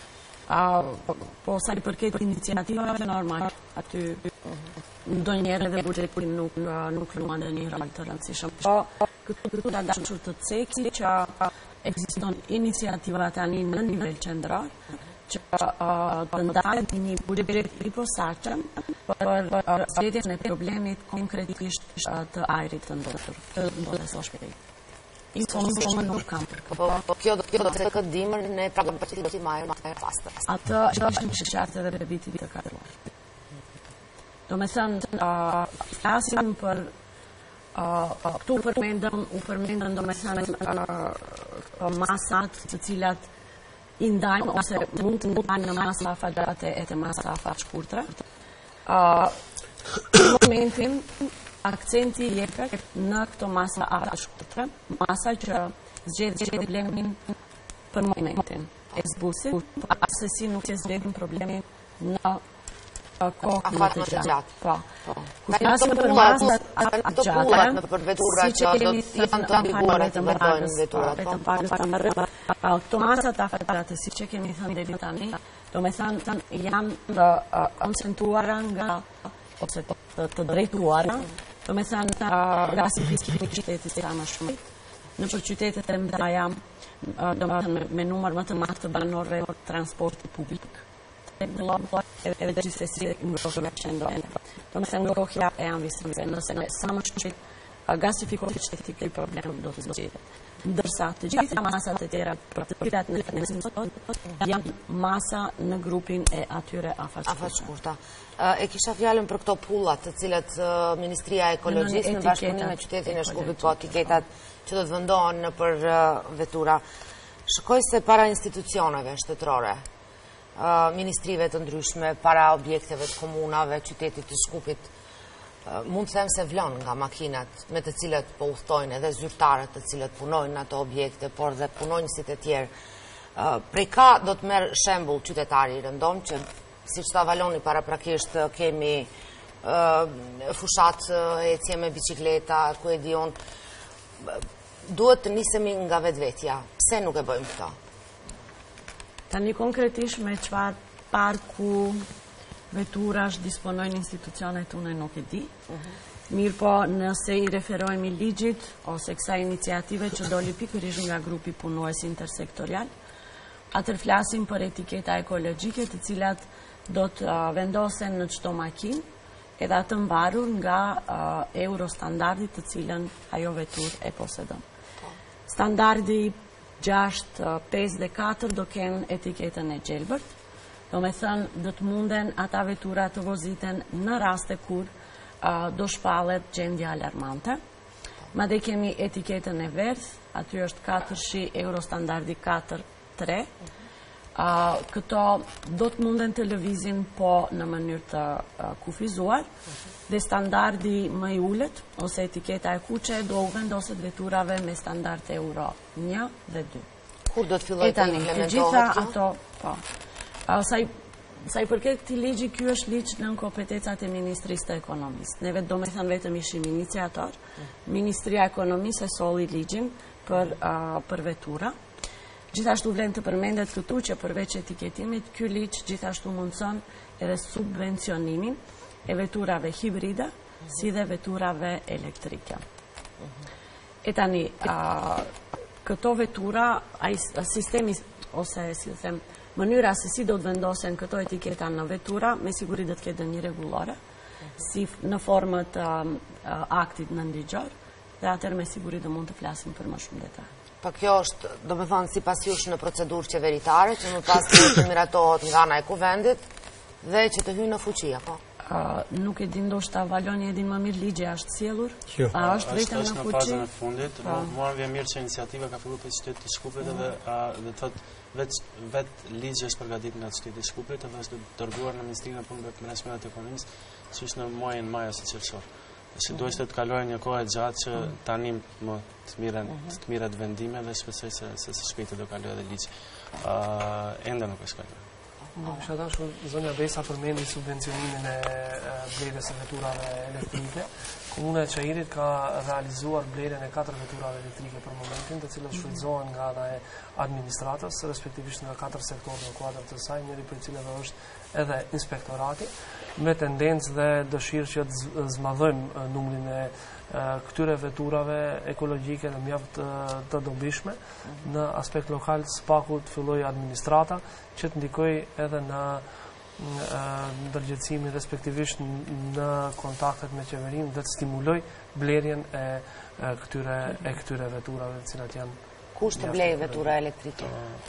Po sa i përket iniciativave normale, aty ndonjëherë edhe buxheti nuk luan një rol të rëndësishëm. Po këtu da dashur të cekë që ekziston iniciativa tani në nivel qendror që të ndajnë një buxhet i posaçëm për zgjedhjen e problemit konkretisht të ajrit të ndotur, të ndodhes së shpejti. Informën nuk kam për këtë. Po kjo do të këtë dimër ne praktikisht do t'i marrim atë pastër. Atë është një qartë edhe për vitin të kaluar. Do me thënë, flasim për Këtu u përmendën masat të cilat i ndajnë ose mund të ndajnë në masa kvadrate e të masa shkurtra. Në momentin, akcenti jepet në këto masa shkurtra, masa që zgjedh problemin për momentin e zbusit, se si nuk që zgjedhin problemin në kohë më të gjatë. Kur flasim për masat atë gjatë, për vetura që do të janë të obliguar të vërtojnë veturat. Këto masat afatërate, si që kemi thënë deri tani, do me thënë janë të koncentruara nga, ose të drejtuara, do me thënë gasifikimi i qytetit sa më shumë. Në për qytetet e mëdha do me thënë me numër më të madh të banorëve për transporti publik. Edhe gjithsesi ngrohje qendrore. Do me thënë ngrohja e investimentive, nëse sa më shpejt gasifikohet qyteti, këj problem do të zgjedhet. Ndërsa të gjitha masat e tjera për të cilat ne flasim janë masa në grupin e atyre afatshkurta. E kisha fjalën për këto pullat të cilat Ministria e Ekologjisë në bashkëpunim me qytetin e Shkupit, po etiketat që do të vendohen për vetura. Shikoj se para institucioneve shtetërore, ministrive të ndryshme, para objekteve të komunave, qytetit të Shkupit, mund të them se vlon nga makinat me të cilët po udhtojnë edhe zyrtarët të cilët punojnë në ato objekte, por dhe punonjësit e tjerë. Prej ka do të merr shembull qytetari i rëndom që siç ta valoni paraprakisht kemi fushat ecje me bicikleta, ku e diun, duhet të nisemi nga vetvetja. Pse nuk e bëjmë këto? Tani konkretisht me çfarë parku veturash disponojnë institucionet unë nuk e di. Mirë po nëse i referojmë ligjit ose kësaj iniciative që doli pikërisht nga grupi punues intersektorial, atër flasim për etiketa ekologjike të cilat do të vendosen në çdo makinë edhe atë mbarur nga eurostandardit të cilën ajo vetur e posedon. Standardi 654 do kenë etiketën e gjelbërt, do me thënë do të munden ata vetura të voziten në raste kur do shpallet gjendja alarmante. Madje kemi etiketën e verdh, aty është 4 eurostandardi 4.3. Këto do të munden të lëvizin po në mënyrë të kufizuar, dhe standardi më i ulët, ose etiketa e kuqe, do u vendoset veturave me standard euro 1 dhe 2. Kur do të filloj të implementohet kjo? Sa i përket këtij ligji, ky është ligj nën kompetencat e Ministrisë të Ekonomisë. Neve do me thënë vetëm ishim iniciator. Ministria e Ekonomisë e solli ligjin për vetura. Gjithashtu vlen të përmendet këtu që përveç etiketimit, ky ligj gjithashtu mundson edhe subvencionimin e veturave hibride, si dhe veturave elektrike. E tani, këto vetura, sistemi, ose si them, mënyra se si do të vendosen këto etiketa në vetura, me siguri do të ketë një rregullore, si në formët aktit nënligjor, dhe atër me siguri do mund të flasim për më shumë detaj. Po kjo është, do me thonë, si pas jush në procedurë qeveritare, që më pas të miratohet nga ana e kuvendit, dhe që të hyjë në fuqi, apo? Nuk e din ndoshta Valoni e din më mirë ligje është sjellur? A është vetëm në fuqi? Është në fazën e fundit. Mua vjen mirë që iniciativa ka filluar te qyteti i Shkupit dhe thotë vetë ligji është përgatitur nga qyteti i Shkupit dhe është dërguar në Ministrinë e Punëve të Brendshme dhe të Ekonomisë, siç në muajin maj ose qershor. Si duhet të kalojë një kohë gjatë që tani më të mirët vendime dhe shpresoj se së shpejti do kalojë edhe ligj. Ende nuk është kaluar. Kisha dashur zonja Besa përmendi subvencionimin e blerjes së veturave elektrike. Komuna e Çajirit ka realizuar blerjen e 4 veturave elektrike për momentin, të cilat shfrytëzohen nga ana e administratës, respektivisht nga 4 sektorë në kuadër të saj, njëri prej cilave është edhe inspektorati, me tendencë dhe dëshirë që të zmadhojmë numrin e këtyre veturave ekologjike dhe mjaft të dobishme. Në aspekt lokal, spaku të filloj administrata që të ndikoj edhe në ndërgjegjësimin, respektivisht në kontaktet me qeverinë dhe të stimuloj blerjen e këtyre veturave, të cilat janë. Kush të blej vetura elektrike?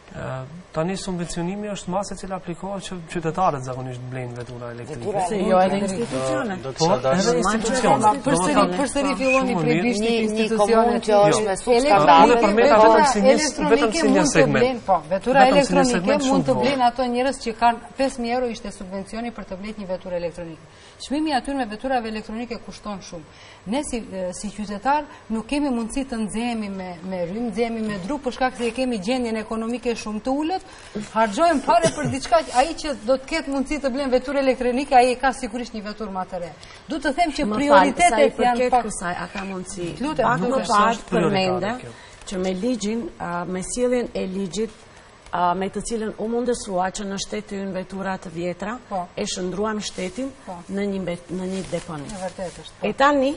Tani subvencionimi është masë e cila aplikohet që qytetarët zakonisht blejnë vetura elektrike. Se jo edhe institucionet. Edhe institucionet. Përsëri filloni prej bishtit Një institucionet. komunë që është me substandard. Vetëm si një segment. Po, vetura elektronike mund të blenë ato njerëz që kanë 5.000 euro ishte subvencioni për të blet një veturë elektronike. Çmimi aty me veturave elektronike kushton shumë. Ne si qytetar nuk kemi mundësi të nxehemi me rrymë, nxehemi me dru për shkak se kemi gjendjen ekonomike shumë të ulët, harxojmë fare për diçka që ai që do të ketë mundësi të blen veturë elektronike, ai ka sigurisht një veturë më të re. Du të them që prioritetet janë pak kësaj, a ka mundësi Lutem, pak më parë përmende që me ligjin, me sjelljen e ligjit me të cilën u mundësua që në shtetin vetura të vjetra e shëndruam shtetin në një deponi. E tani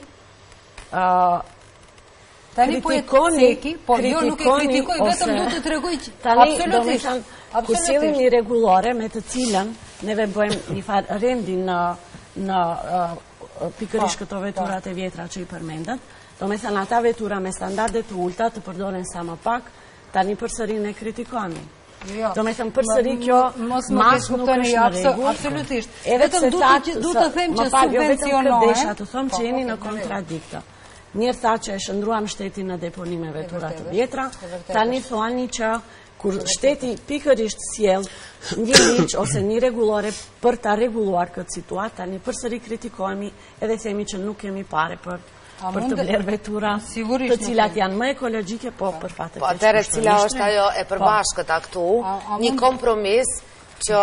po e ceki, por jo nuk e kritikoj, vetëm du të tregoj që absolutisht. Kur sillim një rregullore me të cilën neve bëjmë një farë rendi në pikërisht këto veturat e vjetra që i përmendët, do me thënë ata vetura me standarde të ulta të përdoren sa më pak, tani përsëri ne kritikojmë. Do me thëmë përsëri kjo masë nuk është në rregull. Absolutisht. Vetëm du të them që subvencionohen. Të thëmë që jeni në kontradiktë. Njërë tha që e shëndruam shtetin në deponi me veturat të vjetra, tani thuani që kur shteti pikërisht sjell një ligj ose një rregullore për ta rregulluar këtë situatë, tani përsëri kritikohemi edhe themi që nuk kemi pare për të blerë vetura të cilat janë më ekologjike, po për fatë Po atëre cila është ajo e përbashkëta këtu, një kompromis që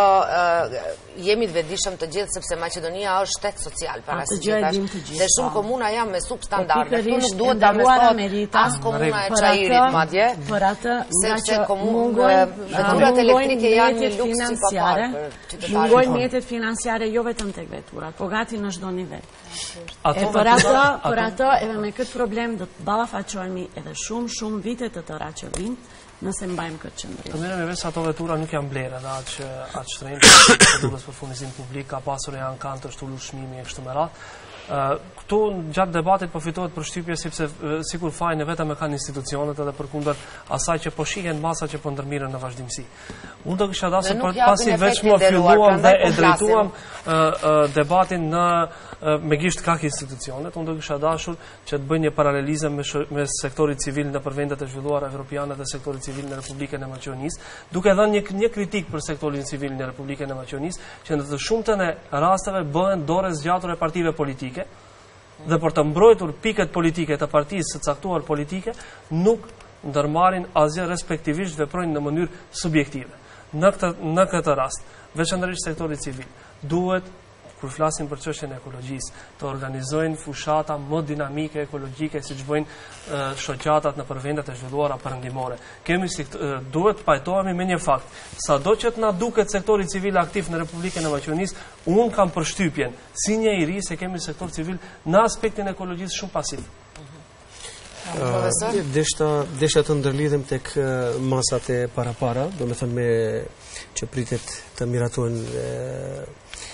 jemi të vedishëm të gjithë sepse Maqedonia është shtet social para se gjithashtë. Dhe shumë komuna janë me substandarde. Këtu nuk duhet ta mesohet as komuna e Çajirit madje, për atë nga që veturat elektrike janë një luks që pa parë për qytetarët. Mungojnë mjetet financiare jo vetëm tek veturat, po gati në çdo nivel. E për atë edhe me këtë problem do të ballafaqohemi edhe shumë vite të tëra që vinë, nëse mbajmë këtë qëndrim. Të merrem vesh ato vetura nuk janë blerë, edhe atë shtrenjtë veturës për furnizim publik, ka pasur e janë kanë të shtullu çmimi e kështu me radhë. Këtu gjatë debatit përfitohet për shtypje sepse sikur fajin e vetëm e kanë institucionet edhe përkundër asaj që po shihen masa që po ndërmirën në vazhdimsi. Unë do kisha dashur pasi veç më filluam dhe e drejtuam debatin me gisht kaq institucionet, unë do kisha dashur që të bëjë një paralelizëm me sektorit civil në vendet e zhvilluara evropiane dhe sektorit civil në Republikën e Maqedonisë, duke dhënë një kritik për sektorin civil në Republikën e Maqedonisë, që në të shumtën e rasteve bëhen dorë zgjatur e partive politike, dhe për të mbrojtur piket politike të partisë së caktuar politike, nuk ndërmarrin asgjë, respektivisht veprojnë në mënyrë subjektive. Në këtë rast, veçanërisht sektori civil, duhet, kur flasim për çështjen e ekologjisë, të organizojnë fushata më dinamike ekologjike, siç bëjnë shoqatat në vendet e zhvilluara perëndimore. Duhet pajtohemi me një fakt. Sado që të na duket sektori civil aktiv në Republikën e Maqedonisë, unë kam përshtypjen si një i ri se kemi sektor civil në aspektin ekologjisë shumë pasiv. Desha të ndërlidhem tek masat e para, do me thënë me që pritet të miratojnë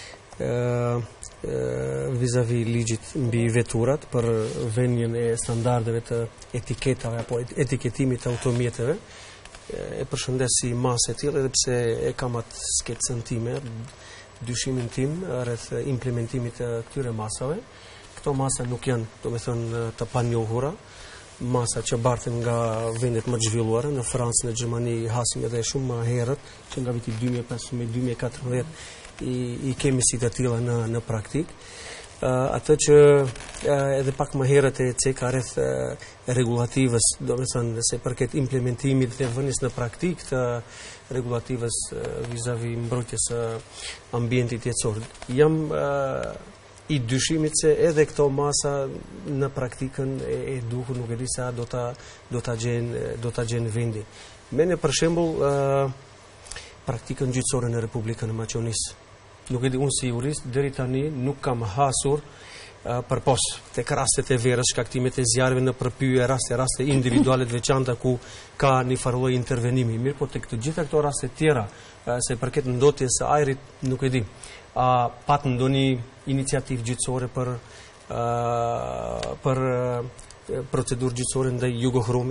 vis-a-vis ligjit mbi veturat për vënien e standardeve të etiketave apo etiketimit të automjeteve. E përshëndes si masë e tillë edhe pse e kam atë skecën time, dyshimin tim rreth implementimit të këtyre masave. Këto masa nuk janë, do me thënë, të panjohura, masa që barthen nga vendet më të zhvilluara, në Francë, në Gjermani hasim edhe shumë më herët, që nga viti 2015-2014 i kemi si të tilla në praktik. Atë që edhe pak më herët e ceka rreth regulativës, do me thënë se përket implementimit dhe vënies në praktik të regulativës vis-a-vis mbrojtjes së ambientit jetësor. Jam i dyshimit se edhe këto masa në praktikën e duhur nuk e di sa do ta gjenë vendi. Mene për shembull praktikën gjyqësore në Republikën e Maqedonisë. Nuk e di, unë si jurist deri tani nuk kam hasur përpos tek rastet e verës, shkaktimet e zjarreve në përpyje, raste individuale të veçanta ku ka një farë intervenimi. Mirë, po tek të gjitha këto raste tjera, se përket ndotjes së ajrit nuk e di. Pat ndonjë iniciativë gjyqësore për procedurë gjyqësore ndaj Jugohromit,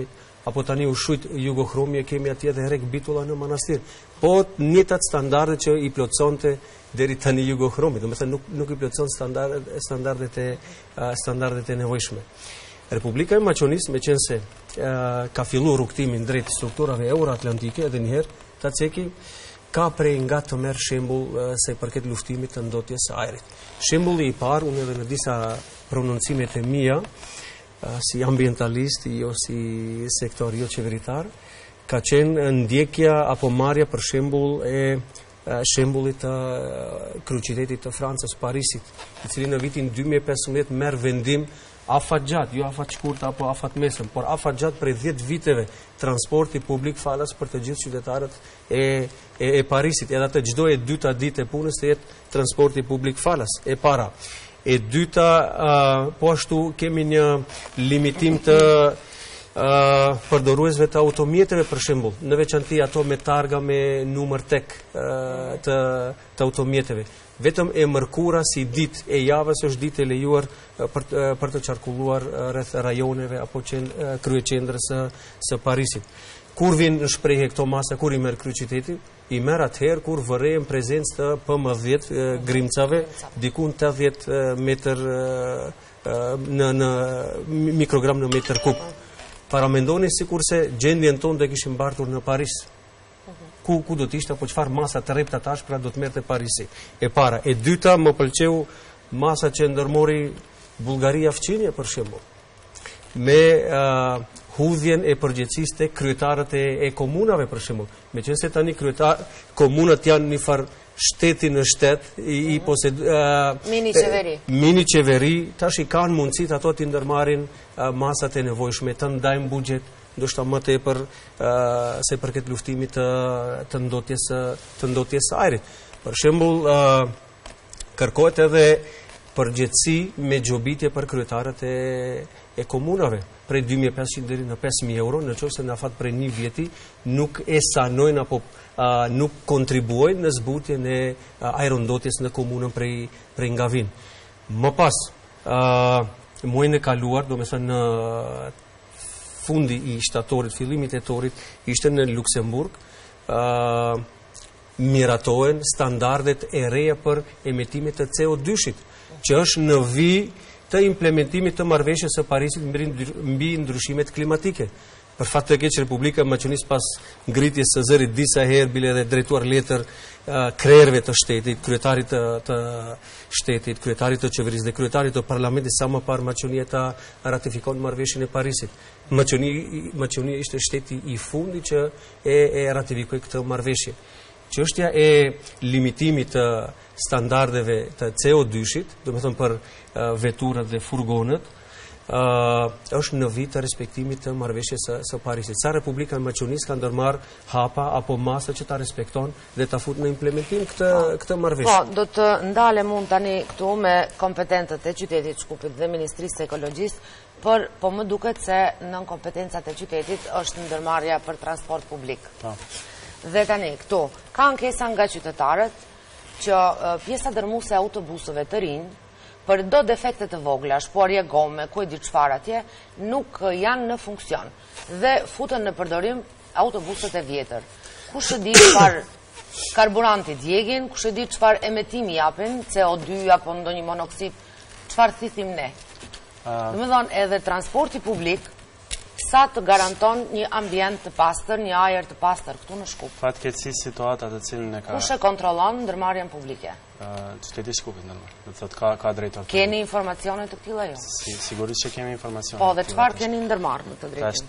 apo tani u shujt Jugohromje kemi atje dhe Herek Bitulla në manastir. Po njëtat standardet që i plotësonte deri tani Jugohromi, do me thënë nuk i plotëson standardet e nevojshme. Republika e Maqonisë, me qenë se ka fillu rrugtimin drejt strukturave euroatlantike edhe njëherë, ta ceki ka prej nga të merë shembull se përket luftimit të ndotjes së ajrit. Shembulli i parë, unë edhe në disa prononcimet e mia, si ambientalist, jo si sektor, jo qeveritar, ka qenë ndjekja apo marrja për shembull e shembullit të kryeqytetit të Francës, Parisit, i cili në vitin 2015 merr vendim afat gjatë, jo afat shkurt apo afat mesëm, por afat gjatë prej 10 viteve transporti publik falas për të gjithë qytetarët e Parisit, edhe atë çdo e dyta ditë e punës të jetë transporti publik falas, e para. E dyta, po ashtu kemi një limitim të përdoruesve të automjeteve për shembull, në veçanti ato me targa me numër tek të automjeteve. Vetëm e mërkura si ditë e javës është ditë e lejuar për të qarkulluar rreth rajoneve apo kryeqendrës së Parisit. Kur vin në shprehje këto masa, kur i merr kryeqyteti, i merr atëherë kur vërejën prezencë të PM10 grimcave, dikun 80 metër në mikrogram në metër kub. Paramendoni sikurse gjendjen tonë do kishim mbartur në Paris. Ku do të ishte, apo çfarë masa të rrepta tash pra do të merrte Parisi. E para, e dyta më pëlqeu masa që ndërmori Bullgaria fqinje për shembull. Me hudhjen e përgjegjësisë tek kryetarët e komunave për shembull. Meqense tani komunat janë një farë shteti në shtet, mini qeveri, tash i kanë mundësit ato të ndërmarrin masat e nevojshme, të ndajnë buxhet, ndoshta më tepër se përket luftimit të ndotjes së ajrit. Për shembull, kërkohet edhe përgjegjësi me gjobitje për kryetarët e komunave, prej 2.500 deri në 5.000 euro, në qoftë se në afat prej një vjeti nuk e sanojnë apo nuk kontribuojnë në zbutjen e ajrondotjes në komunën prej ngavin. Më pas, muajin e kaluar, do me thënë në fundi i shtatorit, fillimit e torit, ishte në Luksemburg, miratohen standardet e reja për emetimet të CO2-shit, që është në vijë të implementimit të marrëveshjes së Parisit mbi ndryshimet klimatike. Për fat të keq, Republika e Maqonisë pas ngritjes së zërit disa herë bile dhe drejtuar letër krerëve të shtetit, kryetarit të shtetit, kryetarit të qeverisë dhe kryetarit të parlamentit, sa më parë Maqonia ta ratifikon marrëveshjen e Parisit. Maqonia ishte shteti i fundit që e ratifikoi këtë marrëveshje. Çështja e limitimit të standardeve të CO2-shit, do të thënë për veturat dhe furgonët, është në vit të respektimit të marrëveshjes së Parisit. Sa Republika e Maqonisë ka ndërmarr hapa apo masa që ta respekton dhe ta fut në implementim këtë marrëveshje. Po, do të ndalem unë tani këtu me kompetentët e qytetit Shkupit dhe Ministrisë së Ekologjisë, po më duket se nën kompetencat e qytetit është ndërmarrja për transport publik. Dhe tani këtu ka ankesa nga qytetarët që pjesa dërmuese e autobusëve të rinj për do defekte të vogla, shporje gome, ku e di çfarë atje, nuk janë në funksion dhe futen në përdorim autobuset e vjetër. Kush e di çfarë karburanti djegin, kush e di çfarë emetimi japin, CO2 apo ndonjë monoksid, çfarë thithim ne. Domethënë edhe transporti publik sa të garanton një ambient të pastër, një ajër të pastër këtu në Shkup. Fatkeqësisht situata të cilën e ka. Kush e kontrollon ndërmarrjen publike? Qyteti i Shkupit ndërmarr. Do të thotë ka drejtor. Keni informacione të tilla jo? Sigurisht që kemi informacione. Po, dhe çfarë keni ndërmarrë në të drejtim?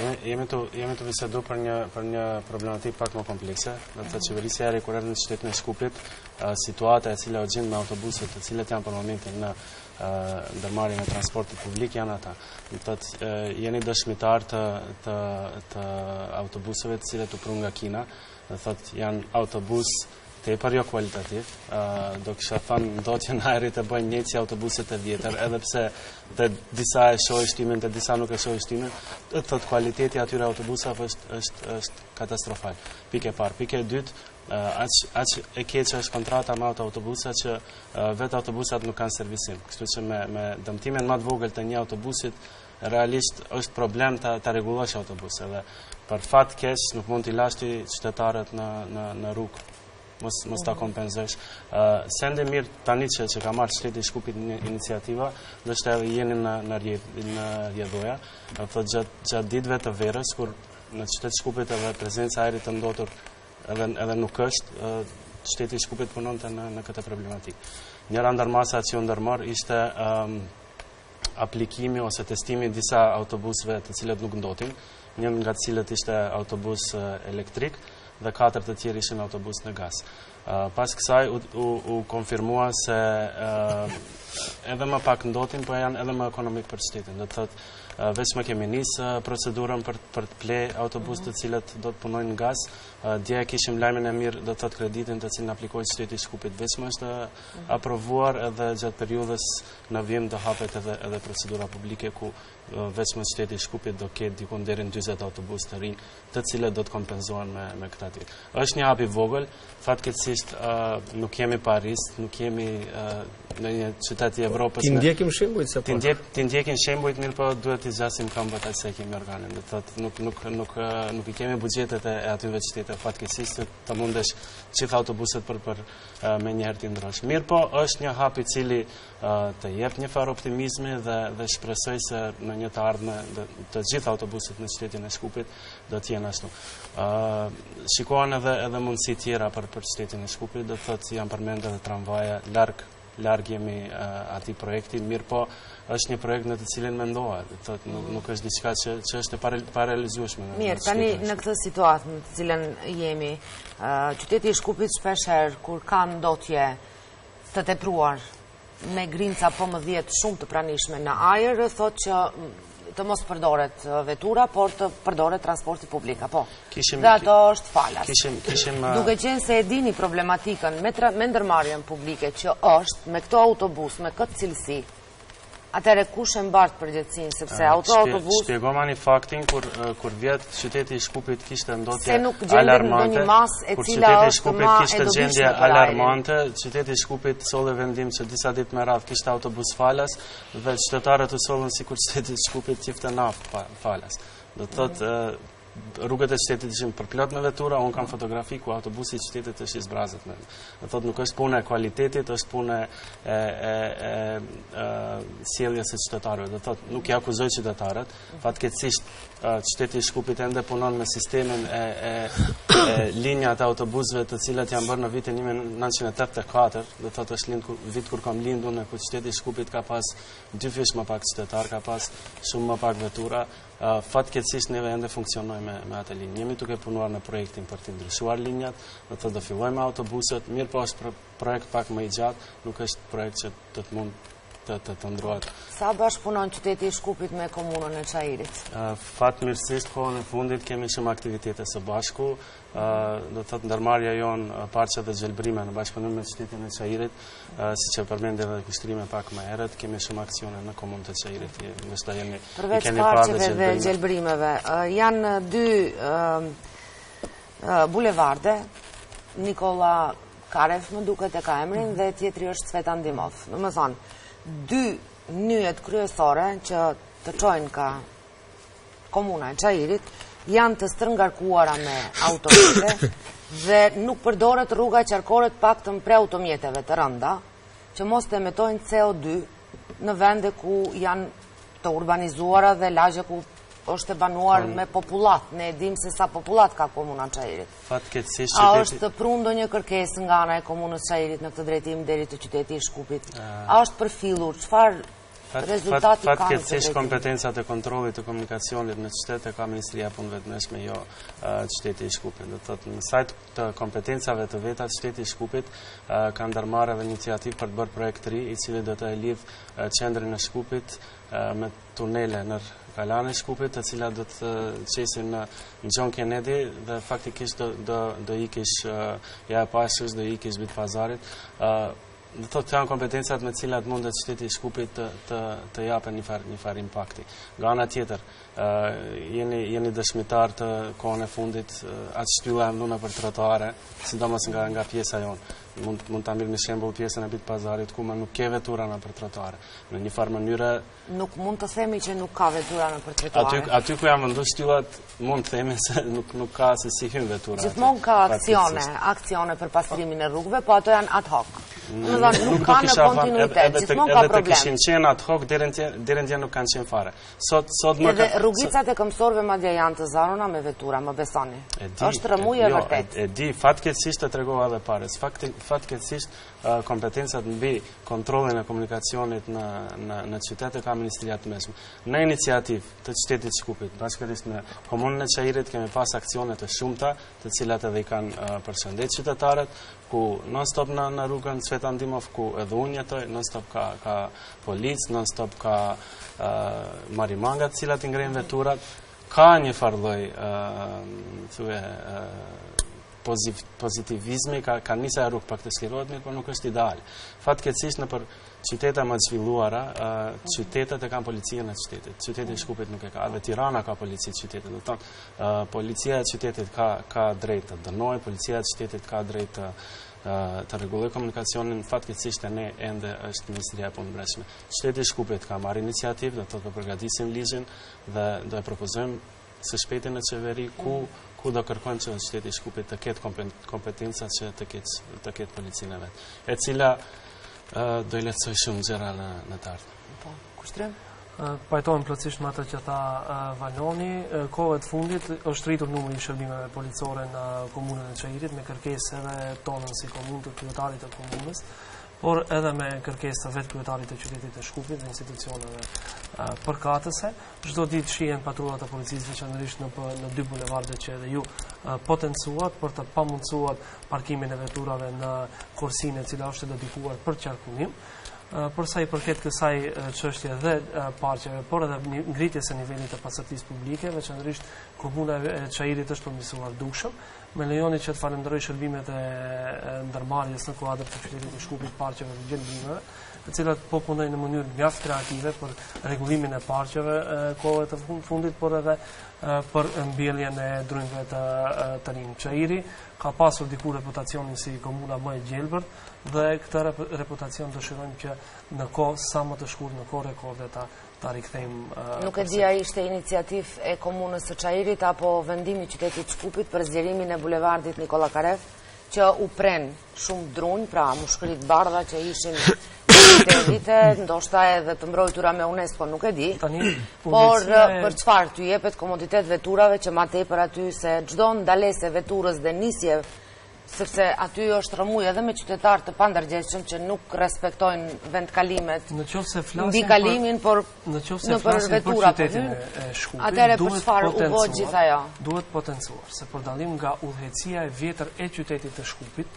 Jemi të bisedu për një problematikë pak më komplekse. Do të thotë qeverisja e rikurar në qytetin e Shkupit, situata e cila u gjen me autobuset të cilat janë për momentin në ndërmarrjen e transportit publik janë ata. Do të thotë jeni dëshmitar të autobuseve të cilat u prun nga Kina. Do të thotë janë autobus tepër jo kualitativ. Do kisha thënë ndotjen e ajrit e bëjnë njëjtë si autobuset e vjetër, edhe pse të disa e shohin shtimin, të disa nuk e shohin shtimin. Do të thotë kualiteti atyre autobusave është katastrofal. Pikë e parë, pikë e dytë, aq e keq është kontrata me autobusa që vetë autobusat nuk kanë servisim. Kështu që me dëmtimin më të vogël të një autobusit realisht është problem të rregullosh autobus, edhe për fat keq nuk mund t'i lash ti qytetarët në rrugë. Mos ta kompenzosh. Sende mirë tani që ka marrë shteti i Shkupit një iniciativa, do të edhe jeni në rjedhoja, thotë gjatë ditëve të verës, kur në qytetin e Shkupit edhe prezenca e ajrit të ndotur edhe nuk është, shteti i Shkupit punonte në këtë problematikë. Njëra ndër masat që u ndërmor ishte aplikimi ose testimi disa autobusëve të cilët nuk ndotin, një nga të cilët ishte autobus elektrik dhe 4 të tjerë ishin autobus në gaz. Pas kësaj u konfirmua se edhe më pak ndotin, po janë edhe më ekonomik për shtetin. Do të thotë veç më kemi nisë procedurën për të ple autobus të cilët do të punojnë në gaz. Dje kishim lajmin e mirë, do të thotë kreditin të cilën aplikojë shteti i Shkupit veç më është aprovuar, edhe gjatë periudhës në vim do hapet edhe procedura publike ku veç më shteti i Shkupit do ketë dikun deri në 40 autobus të rinj, të cilët do të kompenzohen me këta ditë. Është një hap i vogël, fatkeqësisht nuk kemi Paris, nuk kemi në një qytet i Evropës. Ti ndjekim shembujt se po. Ti ndjekim shembujt, mirë, po duhet t'i zgjasim këmbët aq se kemi organin. Do thotë nuk i kemi buxhetet e atyve qytete, fatkeqësisht të mundesh gjithë autobuset për me një herë t'i ndrosh. Mirë, po është një hap i cili të jep një farë optimizmi dhe shpresoj se në një të ardhme të gjithë autobuset në qytetin e Shkupit do të jenë ashtu. Shikohen edhe mundësi tjera për qytetin e Shkupit, do të thotë janë përmendur edhe tramvaja, larg jemi atij projekti, mirë, po është një projekt në të cilin mendohet, do të thotë nuk është diçka që është e parealizueshme. Mirë, tani në këtë situatë në të cilën jemi, qyteti i Shkupit shpeshherë kur ka ndotje të tepruar me grinca po më 10 shumë të pranishme në ajër, thotë që të mos përdoret vetura, por të përdoret transporti publik, apo? Dhe ato është falas. Duke qenë se e dini problematikën me ndërmarrjen publike që është me këto autobus, me këtë cilësi, atëre kush e mbartë përgjegjësinë, sepse autobus... Shpjegoma një faktin, kur vjet qyteti i Shkupit kishte ndotje alarmante, kur qyteti i Shkupit kishte gjendje alarmante, qyteti i Shkupit solli vendim që disa ditë me radhë kishte autobus falas, dhe qytetarët u sollën sikur qyteti i Shkupit qifte naftë falas. Do të thotë rrugët e qytetit ishin përplot me vetura, unë kam fotografi ku autobusi i qytetit është i zbrazët me. Do thotë nuk është punë e kualitetit, është punë e sjelljes së qytetarëve. Do thotë nuk i akuzoj qytetarët, fatkeqësisht qyteti i Shkupit ende punon me sistemin e linjat e autobusëve të cilat janë bërë në vitin 1984, do thotë është vit kur kam lindur në ku qyteti i Shkupit ka pas 2 fish më pak qytetar, ka pas shumë më pak vetura. Fatkeqësisht neve ende funksionojmë me atë linjë. Jemi duke punuar në projektin për të ndryshuar linjat, do të fillojmë me autobuset, mirë, po është projekt pak më i gjatë, nuk është projekt që të mund të ndrohet. Sa bashkëpunon qyteti i Shkupit me komunën e Çajirit? Fatmirësisht kohën e fundit kemi shumë aktivitete së bashku, do të thotë ndërmarrja jonë parçe dhe gjelbrime në bashkëpunim me qytetin e Çajirit, siç e përmendë edhe kushtrime pak më herët, kemi shumë aksione në komunën e Çajirit. Përveç parçeve dhe gjelbrimeve, janë 2 bulevarde, Nikola Karev më duket e ka emrin dhe tjetri është Cvetan Dimov. Do të thonë 2 nyjet kryesore që të çojnë ka komuna e Çajirit janë të stërngarkuara me automjete dhe nuk përdoret rruga qarkoret paktën pre automjeteve të rënda që mos të emetojnë CO2 në vende ku janë të urbanizuara dhe lagje ku është e banuar me popullat. Ne e dim se sa popullat ka komuna Çajirit. A është prunë ndonjë kërkesë nga ana e komunës Çajirit në këtë drejtim deri te qyteti i Shkupit? A është përfillur? Çfarë rezultati ka? Fatkeqësisht kompetencat e kontrollit të komunikacionit në qytet e ka Ministria e Punëve të Brendshme, jo qyteti i Shkupit. Do të thotë në sajt të kompetencave të veta qyteti i Shkupit ka ndërmarrë edhe iniciativë për të bërë projekt ri i cili do të lidh qendrin e Shkupit me tunele në Kalan e Shkupit, të cilat do të qesin në John Kennedy dhe faktikisht do ikish ja e pashës, do ikish Bit Pazarit. Dhe thotë të janë kompetencat me cilat mundet qyteti i Shkupit të japen një farë impakti. Nga ana tjetër, jeni dëshmitar të kohën e fundit, atë shtylla e mluna për trotuare, sidomos nga pjesa jonë. Mund ta mirë një shembull pjesën e Bit Pazarit ku nuk ke vetura nëpër trotuare. Në një farë mënyrë nuk mund të themi që nuk ka vetura nëpër trotuare. Aty ku janë vendos styllat, mund të themi se nuk ka se si hyn vetura. Gjithmonë ka aksione për pastrimin e rrugëve, po ato janë ad hoc. Nuk ka në kontinuitet, gjithmonë ka problem. Edhe të kishin qenë ad hoc, deri në nuk kanë qenë fare. Edhe rrugicat e këmbësorëve madje janë të zaruna me vetura, më besoni. Është rëmujë e vërtet. E di, fatkeqësisht të tregova edhe parës. Fatkeqësisht kompetencat mbi kontrollin e komunikacionit në qytet ka Ministria të Mesme. Në iniciativë të qytetit Shkupit, bashkërisht me komunën e Çajirit, kemi pas aksione të shumta, të cilat edhe i kanë përshëndet qytetarët, ku non-stop në rrugën Cveta Ndimov, ku edhe unë jetoj, non-stop ka policë, non-stop ka marimangat, cilat i ngrejnë veturat, ka një farloj pozitivizmi, ka njësa e rrugë për këtë sklerohet mirë, por nuk është ideal. Fatkeqësisht në për qytete më të zhvilluara, qytetet e kanë policinë e qytetit. Qyteti i Shkupit nuk e ka, edhe Tirana ka polici të qytetit. Do të thonë, policia e qytetit ka drejt të dënojë, policia e qytetit ka drejt të rregullojë komunikacionin. Fatkeqësisht ne ende është Ministria e Punëbreshme. Qyteti i Shkupit ka marrë iniciativë, do të thotë përgatisim ligjin dhe do e propozojmë së shpejti në qeveri ku do kërkojmë që qyteti i Shkupit të ketë kompetenca që të ketë policinë e vetë, e cila do i lehtësoj shumë gjëra në të ardhmen. Po, kushtrim? Pajtojmë plotësisht me atë që tha Valoni. Kohëve të fundit është rritur numri i shërbimeve policore në komunën e Çajirit me kërkesë edhe tonën si komunë të kryetarit të komunës, por edhe me kërkesë të vetë kryetarit të qytetit të Shkupit dhe institucioneve përkatëse. Çdo ditë shihen patrullat e policisë veçanërisht në dy bulevarde që edhe ju potencuat për të pamundsuar parkimin e veturave në korsinë e cila është dedikuar për qarkullim. Për sa i përket kësaj çështje dhe parqeve, por edhe ngritjes së nivelit të pasardhësisë publike, veçanërisht komuna e Çajirit është përmirësuar dukshëm. Me lejoni që të falenderoj shërbimet e ndërmarrjes në kuadër të qytetit të Shkupit parqeve të gjelbimeve, të cilat po punojnë në mënyrë mjaft kreative për rregullimin e parqeve kohëve të fundit, por edhe për mbjelljen e drunjve të rinj. Çajiri ka pasur diku reputacionin si komuna më e gjelbërt dhe këtë reputacion dëshirojmë që në kohë sa më të shkurtër, në kohë rekorde ta rikthejmë. Nuk e di a ishte iniciativë e komunës së Çajirit apo vendimi i qytetit të Shkupit për zgjerimin e bulevardit Nikola Karev, që u pren shumë drunj, pra mushkërit bardha që ishin vite, ndoshta edhe të mbrojtura me UNESCO, nuk e di. Por për çfarë ty jepet komoditet veturave që ma tepër aty se çdo ndalesë veturës dhe nisje, sepse aty është rëmuj edhe me qytetarë të pandërgjegjshëm që nuk respektojnë vendkalimet mbi kalimin, por në për vetura për hyn. Atëherë për çfarë u bë gjithë ajo? Duhet potencuar, se për dallim nga udhëheqësia e vjetër e qytetit të Shkupit,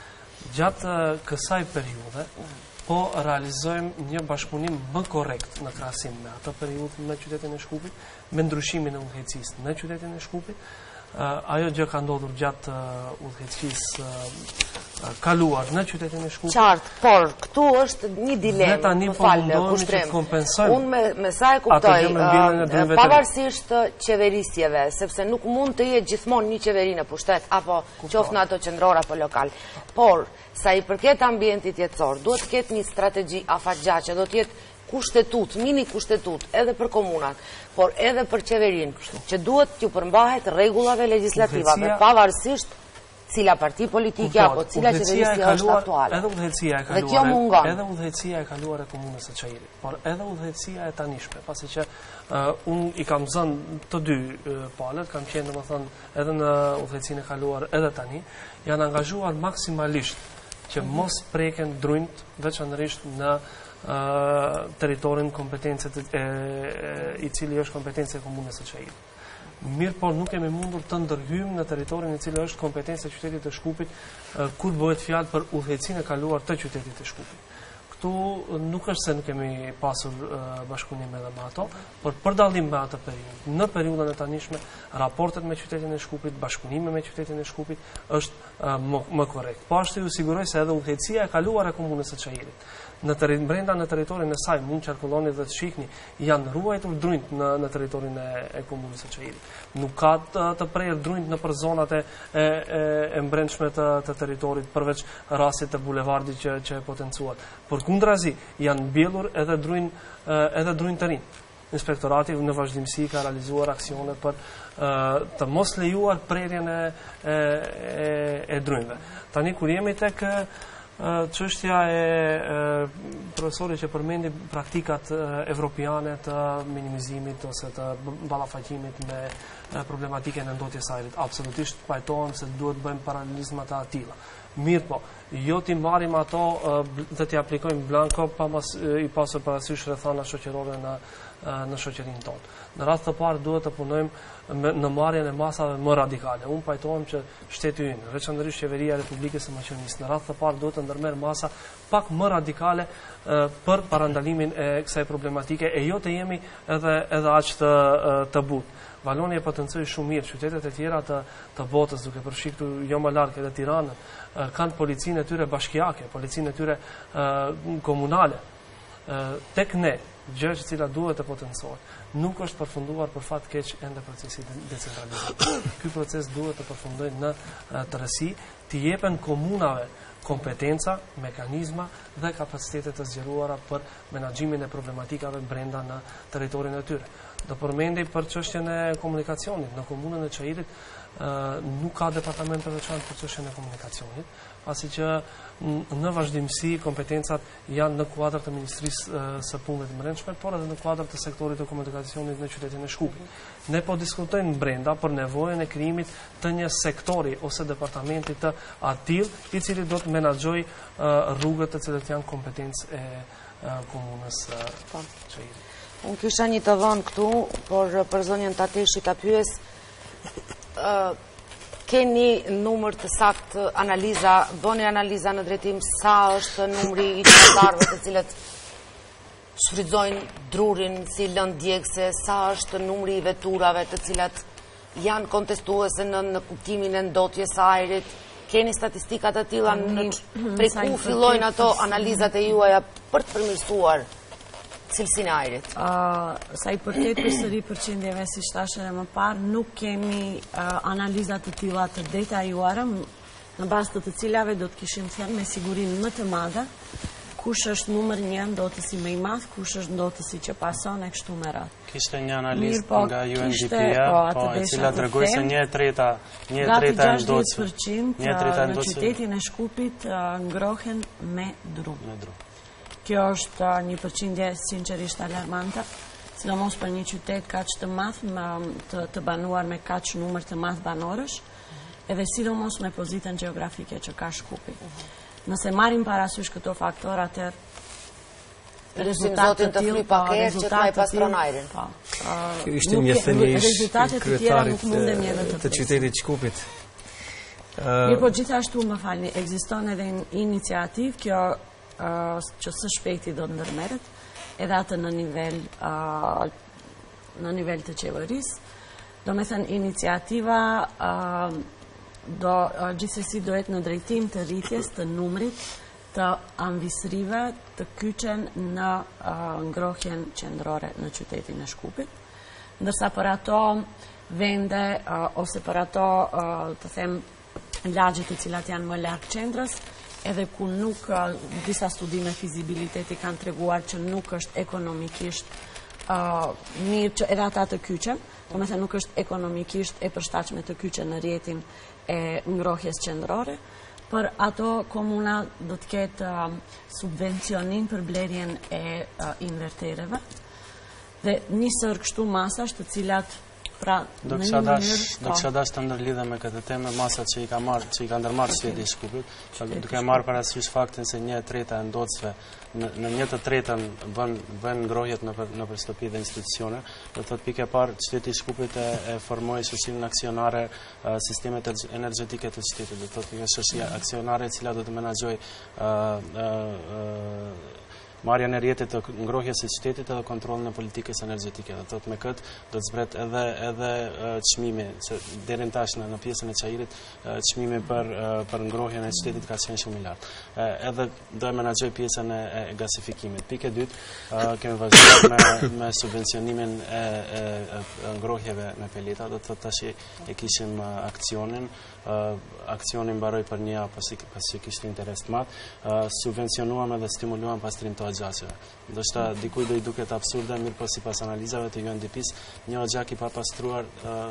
gjatë kësaj periudhe, po realizojmë një bashkëpunim më korrekt në krahasim me atë periudhë në qytetin e Shkupit, me ndryshimin e udhëheqësisë në qytetin e Shkupit. Ajo gjë ka ndodhur gjatë udhëheqësisë kaluar në qytetin e Shkupit. Qartë, por këtu është një dilemë, më falë, kushtrim. Unë me sa e kuptoj, pavarësisht qeverisjeve, sepse nuk mund të jetë gjithmonë një qeveri në pushtet, apo qoftë në ato qendror apo lokal. Por, sa i përket ambientit jetësor, duhet të ketë një strategji afatgjaçe, do të jetë kushtetut, mini kushtetut, edhe për komunat, por edhe për qeverin, që duhet t'ju përmbahet rregullave legislativave, pavarësisht cila parti politike apo cila qeverisje është aktuale. Dhe kjo mungon. Edhe udhëheqësia e kaluar e komunës së Çajirit, por edhe udhëheqësia e tanishme, pasi që unë i kam zënë të dy palët, kam qenë domethënë edhe në udhëheqësinë e kaluar edhe tani, janë angazhuar maksimalisht që mos preken drunjt, veçanërisht në teritorin kompetencët i cili është kompetencë e komunës së Çajirit. Mirë, por nuk kemi mundur të ndërhyjmë në teritorin i cili është kompetencë e qytetit të Shkupit kur bëhet fjalë për udhëheqësinë e kaluar të qytetit të Shkupit. Këtu nuk është se nuk kemi pasur bashkëpunime edhe me ato, por për dallim me atë periudhë. Në periudhën e tanishme, raportet me qytetin e Shkupit, bashkëpunime me qytetin e Shkupit është më korrekt. Po ashtu ju siguroj se edhe udhëheqësia e kaluar e komunës së Çajirit. Brenda në territorin e saj mund qarkulloni dhe të shihni, janë ruajtur drunjt në territorin e komunës së Çajirit. Nuk ka të prerë drunjt në për zonat e mbrendshme të territorit, përveç rastit të bulevardit që e potencuat. Përkundrazi, janë mbjellur edhe drunjt të rinj. Inspektorati në vazhdimsi ka realizuar aksione për të mos lejuar prerjen e drunjve. Tani kur jemi tek çështja e profesorit që përmendi praktikat evropiane të minimizimit ose të ballafaqimit me problematikën e ndotjes së ajrit, absolutisht pajtohem se duhet bëjmë paralelizma të tilla. Mirë po, jo t'i marrim ato dhe t'i aplikojmë blanko pa i pasur parasysh rrethana shoqërore në shoqërinë tonë. Në rast të parë duhet të punojmë në marrjen e masave më radikale. Unë pajtohem që shteti ynë, veçanërisht qeveria e Republikës së Maqedonisë, në rast të parë duhet të ndërmerr masa pak më radikale për parandalimin e kësaj problematike e jo të jemi edhe aq të butë. Valoni e potencoi shumë mirë. Qytetet e tjera të botës, duke përfshirë jo më larg edhe Tiranën, kanë policinë e tyre bashkiake, policinë e tyre komunale. Tek ne, gjë e cila duhet të potencohet, nuk është përfunduar për fat keq ende procesi decentralizimit. Ky proces duhet të përfundojë në tërësi, të jepen komunave kompetenca, mekanizma dhe kapacitetet të zgjeruara për menaxhimin e problematikave brenda në territorin e tyre. Do përmendi për çështjen e komunikacionit. Në komunën e Çajirit nuk ka departament të veçantë për çështjen e komunikacionit, pasi që në vazhdimsi kompetencat janë në kuadër të Ministrisë së Punëve të Brendshme, por edhe në kuadër të sektorit të komunikacionit në qytetin e Shkupit. Ne po diskutojmë brenda për nevojën e krijimit të një sektori ose departamenti të atill, i cili do të menaxhojë rrugët të cilat janë kompetencë e komunës së Çajirit. Unë kisha një të dhënë këtu, por për zonjën Tateshi ta pyes, keni numër të sakt analiza, bëni analiza në drejtim sa është numri i qytetarëve të cilët shfrytëzojnë drurin si lëndë djegëse, sa është numri i veturave të cilat janë kontestuese në kuptimin e ndotjes së ajrit. Keni statistikat të tilla prej ku fillojnë ato analizat e juaja për të përmirësuar cilësinë e ajrit? Sa i përket përsëri përqindjeve, si thashë edhe më parë, nuk kemi analiza të tilla të detajuara, në bazë të cilave do të kishim thënë me sigurinë më të madhe kush është numër 1 ndotësi më i madh, kush është ndotësi që pason e kështu me radhë. Kishte një analizë nga UNDP-ja, e cila tregoi se 1/3 në qytetin e Shkupit ngrohen me drum. Kjo është një përqindje sinqerisht alarmante, sidomos për një qytet kaq të madh, të banuar me kaq numër të madh banorësh, edhe sidomos me pozitën gjeografike që ka Shkupi. Nëse marrim parasysh këto faktor, atëherë rezultatet të tilla që të pastron ajrin. Ishte një thënie rezultatet të tjera nuk mundemi edhe të qytetit Shkupit. Mirë, po gjithashtu më falni, ekziston edhe një iniciativë, kjo që së shpejti do të ndërmerret, edhe atë në nivel të qeverisë. Do me thënë, iniciativa gjithsesi do jetë në drejtim të rritjes të numrit të anvisrive të kyçen në ngrohjen qendrore në qytetin e Shkupit, ndërsa për ato vende ose për ato të them lagje të cilat janë më larg qendrës, edhe ku nuk disa studime fizibiliteti kanë treguar që nuk është ekonomikisht mirë që edhe ata të kyçen, do me thënë nuk është ekonomikisht e përshtatshme të kyçen në rrjetin e ngrohjes qendrore, për ato komuna do të ketë subvencionim për blerjen e invertereve dhe nisër kështu masash të cilat Do kisha dash të ndërlidhe me këtë temë masat që i ka ndërmarrë shteti i Shkupit, duke marrë parasysh faktin se 1/3 e ndotsve në 1/3 bën ngrohjet nëpër shtëpi dhe institucione. Do thotë pikë e parë shteti i Shkupit e formoi shoqërinë aksionare sistemet energjetike të shtetit. Do thotë kjo shoqëri aksionare e cila do të menaxhojë marrjen e rrjetit të ngrohjes së shtetit edhe kontrollin e politikës energjetike. Do thotë me këtë do të zbret edhe çmimi, se deri tash në pjesën e çajirit çmimi për ngrohjen e shtetit ka qenë shumë i lartë. Edhe do e menaxhoj pjesën e gasifikimit. Pikë e dytë, kemi vazhduar me subvencionimin e ngrohjeve me peleta. Do thotë tash e kishim aksionin mbaroi për një javë pasi kishte interes të madh, subvencionuam edhe stimuluam pastrim të xhaxheve. Ndoshta dikujt do i duket absurde, mirë po sipas analizave të UNDP-s, një xhak i papastruar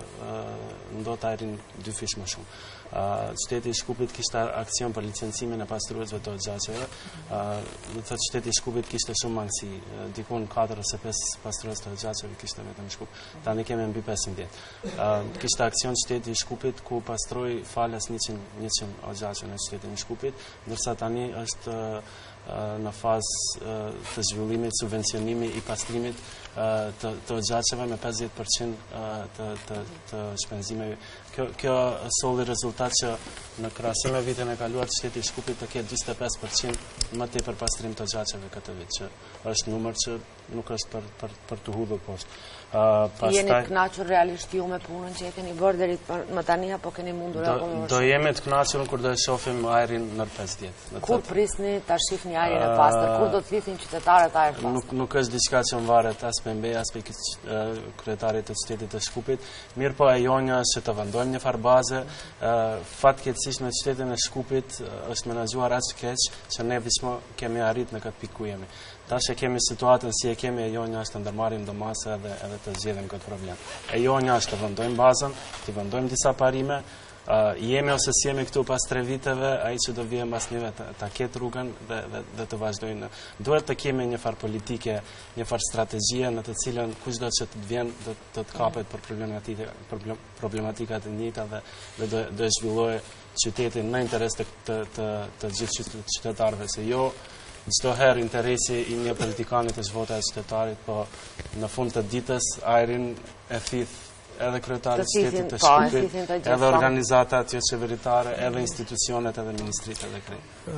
ndot ajrin 2 fish më shumë. Shteti i Shkupit kishte aksion për licencimin e pastruesve të xhaxheve. Do thotë shteti i Shkupit kishte shumë mangësi, dikun 4 ose 5 pastrues të xhaxheve kishte vetëm Shkup. Tani kemi mbi 15. Kishte aksion shteti i Shkupit ku pastroi falas 100 xhaxhe në shtetin e Shkupit, ndërsa tani është në fazë të zhvillimit, subvencionimi i pastrimit të xhaxheve me 50% të shpenzimeve. Kjo solli rezultat që në krahasim me vitin e kaluar shteti i Shkupit të ketë 45% më tepër pastrim të xhaxheve këtë vit, që është numër që nuk është për të hudhur poshtë. Jeni të kënaqur realisht ju me punën që e keni bërë deri më tani apo keni mundur apo më shumë? Do jemi të kënaqur kur do e shohim ajrin në 50. Kur prisni ta shihni ajrin e pastër? Kur do të thithin qytetarët ajër pastër? Nuk është diçka që varet as me mbeja as me kryetarit të shtetit të Shkupit. Mirë po e jonja është që të vendojmë një farë baze. Fatkeqësisht në shtetin e Shkupit është menaxhuar aq keq që ne vishmo kemi arrit në këtë pikë ku jemi. Tash e kemi situatën si e kemi, e jonja është të ndërmarrim domase edhe të zgjedhim këtë problem. E jonja është të vendojmë bazën, të vendojmë disa parime, jemi ose si jemi këtu pas 3 viteve, ai që do vijë mbas njëve ta ketë rrugën dhe të vazhdojnë. Duhet të kemi një farë politike, një farë strategjie në të cilën kushdo që të vjen do të kapet për problematikat e njëjta dhe do e zhvillojë qytetin në interes të gjithë qytetarëve, se jo çdo herë interesi i një politikani të zhvotaj qytetarit, po në fund të ditës ajrin e thith edhe kryetarit shtetit të Shkupit, edhe organizatat jo qeveritare, edhe institucionet, edhe ministritë edhe krejt.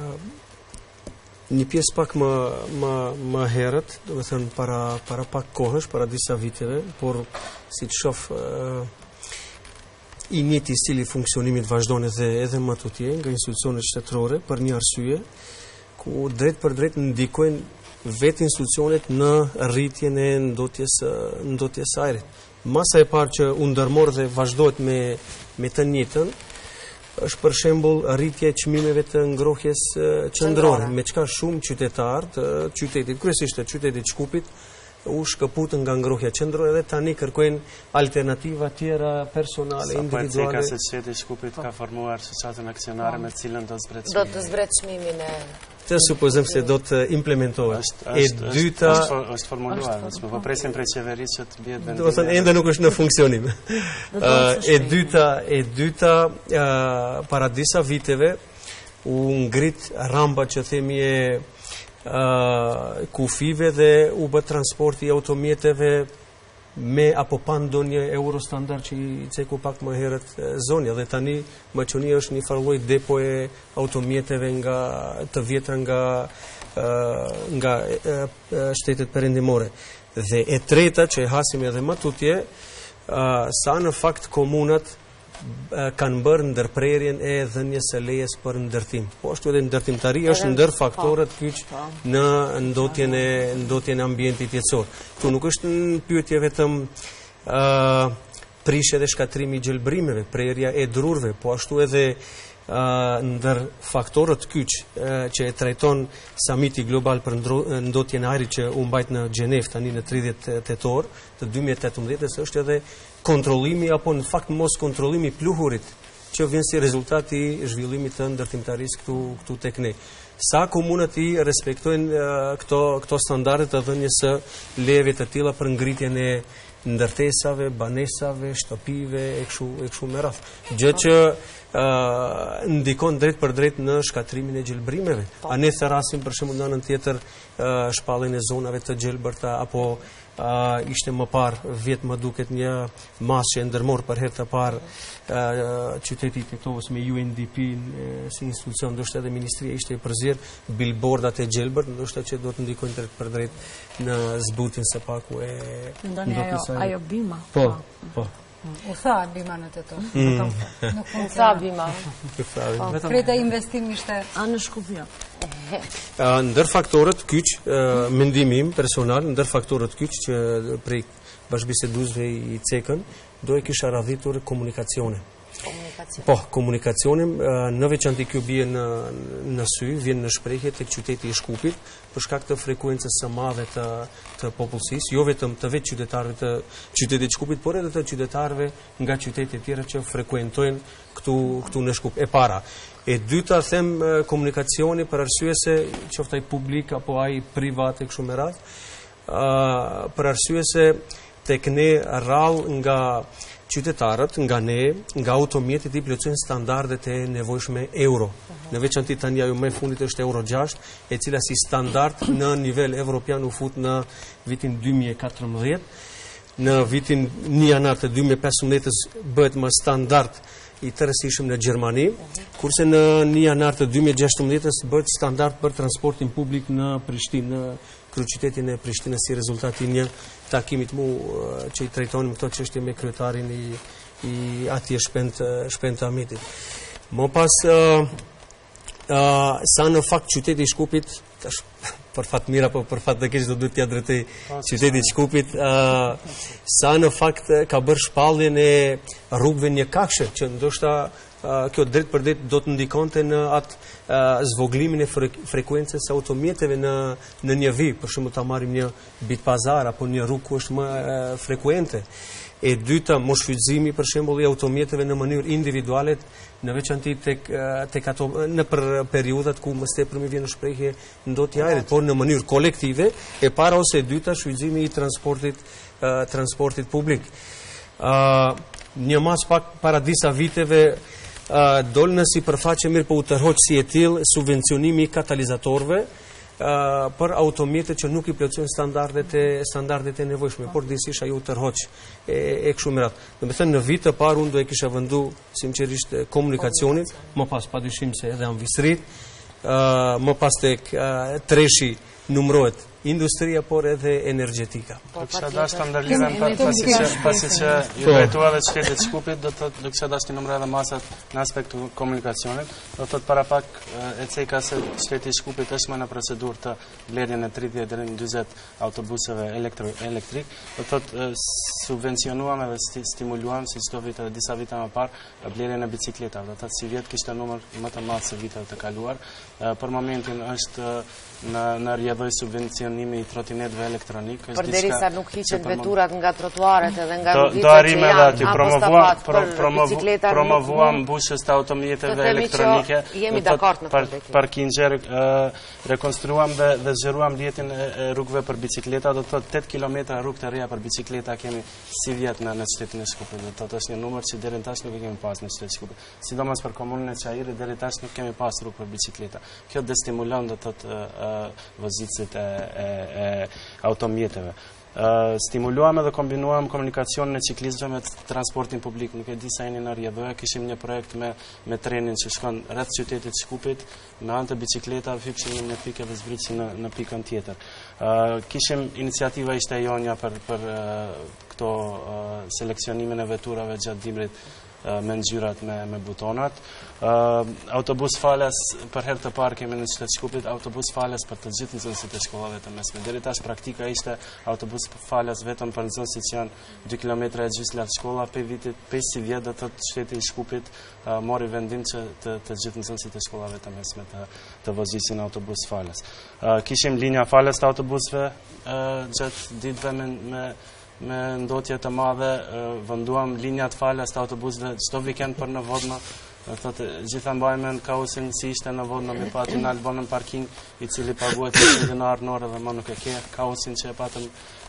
Një pjesë pak më herët, do të thënë para pak kohësh, para disa viteve, por si të shoh i njëjti stili funksionimit vazhdon edhe më tutje nga institucionet shtetërore për një arsye, ku drejt për drejt ndikojnë vetë institucionet në rritjen e ndotjes ajrit. Masa e parë që u ndërmor dhe vazhdohet me të njëjtën është për shembull rritja e çmimeve të ngrohjes qendrore, me çka shumë qytetarë të qytetit, kryesisht të qytetit Shkupit, u shkëputën nga ngrohja qendrore dhe tani kërkojnë alternativa tjera personale, individuale. Sa po se shteti i Shkupit ka formuar shoqatën aksionare me cilën do të zbret çmimin e të supozojmë se do të implementohet. E dyta është formuluar, po presim prej qeverisë që të bëhet vendim. Do të thënë ende nuk është në funksionim. E dyta para disa viteve u ngrit ramba që themi e kufive dhe u bë transporti i automjeteve me apo pa ndonjë eurostandard që i ceku pak më herët zonja, dhe tani Maqonia është një farë lloj depo e automjeteve të vjetra nga shtetet perëndimore. Dhe e treta që e hasim edhe më tutje, sa në fakt komunat kanë bërë ndërprerjen e dhënies së lejes për ndërtim. Po ashtu edhe ndërtimtaria është ndër faktorët kyç në ndotjen e ambientit jetësor. Këtu nuk është në pyetje vetëm prishja dhe shkatrimi i gjelbrimeve, prerja e drurve, po ashtu edhe ndër faktorët kyç që e trajton samiti global për ndotjen e ajrit që u mbajt në Gjenev tani në 30 tetor të 2018-s është edhe kontrollimi apo në fakt mos kontrollimi pluhurit që vjen si rezultat i zhvillimit të ndërtimtarisë këtu tek ne. Sa komunat i respektojnë këto standarde të dhënies së lejeve të tilla për ngritjen ndërtesave, banesave, shtëpive e kështu me radhë. Gjë që ndikon drejt për drejt në shkatrimin e gjelbrimeve. A ne therasim për shembull në anën tjetër shpalljen e zonave të gjelbërta apo ishte më parë vjet më duket një masë që ndërmor për herë të parë qyteti i Tetovës me UNDP si institucion, ndoshta edhe ministria ishte e përzier billboardat e gjelbërt, ndoshta që do të ndikojnë drejt për drejt në zbutin së paku e ajo bima. Po. U tha bima në Tetovë. Nuk U tha bima. Kreta investim ishte Në Shkupia. Ndër faktorët kyç, mendimi im personal, ndër faktorët kyç që prej bashkëbiseduesve i cekën, do e kisha radhitur komunikacione. Po, komunikacionim, në veçanti kjo bie në sy, vjen në shprehje tek qyteti i Shkupit, për shkak të frekuencës së madhe të popullsisë, jo vetëm të vetë qytetarëve të qytetit të Shkupit, por edhe të qytetarëve nga qytete tjera që frekuentojnë këtu në Shkup. E para. E dyta, them komunikacioni për arsye se qoftë ai publik apo ai privat e kështu me radhë, për arsye se tek ne rrallë nga qytetarët, nga ne, nga automjetit i plotësojnë standardet e nevojshme euro. Në veçanti tani ajo më e fundit është euro 6, e cila si standard në nivel evropian u fut në vitin 2014. Në vitin 1 janar të 2015-s bëhet më standard i tërësishëm në Gjermani, kurse në 1 janar të 2016-s bëhet standard për transportin publik në Prishtinë, në kryeqytetin e Prishtinës, si rezultati një takimit mu që i trajtonim këto çështje me kryetarin i atje Shpent Hamitit. Më pas sa në fakt qyteti i Shkupit, për fat mirë apo për fat të keq do duhet t'ia drejtoj qytetit të Shkupit, sa në fakt ka bërë shpalljen e rrugëve një kakshe, që ndoshta kjo drejt për drejt do të ndikonte në atë zvoglimin e frekuencës automjeteve në një vit, për shembull ta marrim një Bitpazar apo një rrugë ku është më frekuente. E dyta, moshfrytëzimi për shembull i automjeteve në mënyrë individuale, në veçanti tek ato në për periudhat ku më tepër më vjen në shprehje ndotja e ajrit, por në mënyrë kolektive, e para ose e dyta shfrytëzimi i transportit publik. Një mas pak para disa viteve dol në sipërfaqe mirë po u tërhoq si e tillë subvencionimi i katalizatorëve për automjetet që nuk i plotësojnë standardet e nevojshme, por disish ajo u tërhoq e kështu me radhë. Domethënë në vit të parë unë do e kisha vëndu sinqerisht komunikacionin, më pas padyshim se edhe anvisrit, më pas tek treshi numërohet industria, por edhe energjetika. Do kisha dashur ta ndërlidhem pasi që ju drejtuara qytetit të Shkupit, do thotë do kisha dashur të numëroj edhe masat në aspekt komunikacionit. Do thotë para pak e ceka se qyteti i Shkupit është më në procedurë të blerjen e 30 deri në 40 autobuseve elektrik. Do thotë subvencionuam edhe stimuluam si çdo vit edhe disa vite më parë blerjen e bicikletave. Do thotë si vjet kishte numër më të madh se viteve të kaluar. Për momentin është në rrjedhoj subvencionimi i trotinetëve elektronik. Përderisa nuk hiqen veturat nga trotuaret edhe nga rrugët që janë, promovuam mbushjes të automjeteve elektronike. Jemi dakord në këtë. Parkingje rekonstruam dhe zgjeruam rrjetin e rrugëve për bicikleta, do të thotë 8 kilometra rrugë të reja për bicikleta kemi si vjet në qytetin e Shkupit. Do të thotë është një numër që deri tash nuk e kemi pas në qytetin e Shkupit. Sidomos për komunën e Çajirit deri tash nuk kemi pas rrugë për bicikleta. Kjo destimulon do të thotë vozicit e automjeteve. Stimuluam edhe kombinuam komunikacionin e ciklistëve me transportin publik. Nuk e di sa jeni në rrjedhë, kishim një projekt me trenin që shkon rreth qytetit të Shkupit, me anë të bicikletave hypshin në pikë dhe zbritsin në pikën tjetër. Kishim iniciativa ishte e jonja për këto seleksionimin e veturave gjatë dimrit me ngjyrat me butonat. Autobus falas për herë të parë kemi në qytet Shkupit, autobus falas për të gjithë nxënësit e shkollave të mesme. Deri tash praktika ishte autobus falas vetëm për nxënësit që janë 2 kilometra e gjysmë larg shkolla. Pe vitit 5 vjet do të qyteti i Shkupit mori vendim që të gjithë nxënësit e shkollave të mesme të vozisin autobus falas. Kishim linja falas të autobusëve gjatë ditëve me ndotje të madhe, venduam linjat falas të autobusëve çdo vikend për në Vodno. Thotë gjitha mbajmë në kaosin si ishte në Vodno, mi pati në Albonën parking i cili paguhet 100 dinar në orë dhe më nuk e ke kaosin që e patëm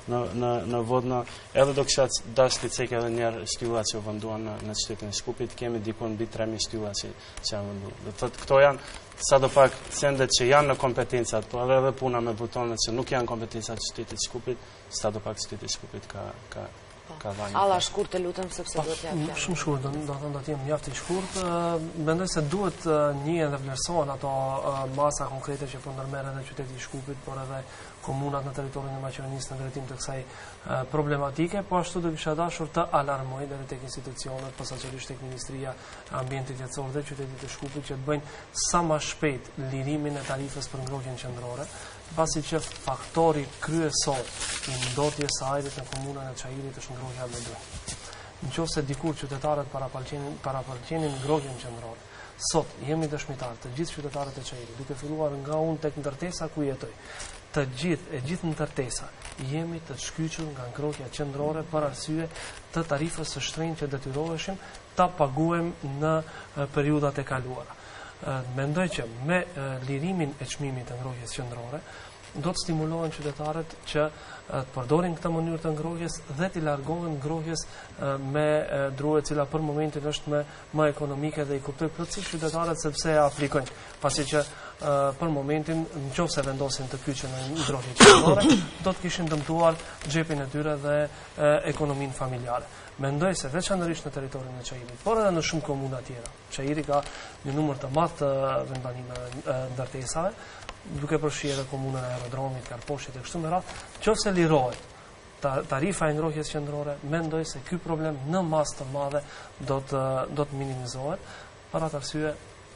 në Vodna, edhe do kisha dash të cek edhe njerë shtylla që vënduan në qytetin e Shkupit, kemi dikun mbi 3.000 shtylla që janë vëndu. Dhe thotë, këto janë sa do pak sendet që janë në kompetencat, po edhe puna me butonet që nuk janë kompetencat qytetit Shkupit, sa do pak qytetit Shkupit ka vajnë. Alla shkurt të lutëm, sepse duhet t'japë. Shumë shkurt, do të t'jem mjaft i shkurt. Mendoj se duhet njihen dhe vlerësohen ato masa konkrete që po ndërmerren edhe qyteti i Shkupit, por edhe komunat në territorin e Maqedonisë në drejtim të kësaj problematike, po ashtu do kisha dashur të alarmoj deri tek institucionet, posaçërisht tek Ministria e Ambientit Jetësor dhe qytetit të Shkupit që të bëjnë sa më shpejt lirimin e tarifës për ngrohjen qendrore, pasi që faktori kryesor i ndotjes së ajrit në komunën e Çajirit është ngrohja me dënë. Nëse dikur qytetarët parapërqenin ngrohjen qendrore, sot jemi dëshmitar të gjithë qytetarët e Çajirit, duke filluar nga unë tek ndërtesa ku jetoj, e gjithë ndërtesa jemi të shkyqur nga ngrohja qendrore për arsye të tarifës së shtrenjtë që detyroheshim ta paguajmë në periudhat e kaluara. Mendoj që me lirimin e çmimit të ngrohjes qendrore do të stimulohen qytetarët që të përdorin këtë mënyrë të ngrohjes dhe të largohen ngrohjes me dru e cila për momentin është më ekonomike dhe i kuptoj plotësisht qytetarët sepse e aplikojnë, pasi që për momentin nëse vendosin të kyçen në ngrohje qendrore, do të kishin dëmtuar xhepin e tyre dhe ekonominë familjare. Mendoj se veçanërisht në territorin e Çajirit, por edhe në shumë komuna tjera. Çajiri ka një numër të madh të vendbanimeve ndërtesave, duke përfshirë edhe komunën e Aerodromit, Karposhit e kështu me radhë. Nëse lirohet tarifa e ngrohjes qendrore, mendoj se ky problem në masë të madhe do të minimizohet. Për atë arsye,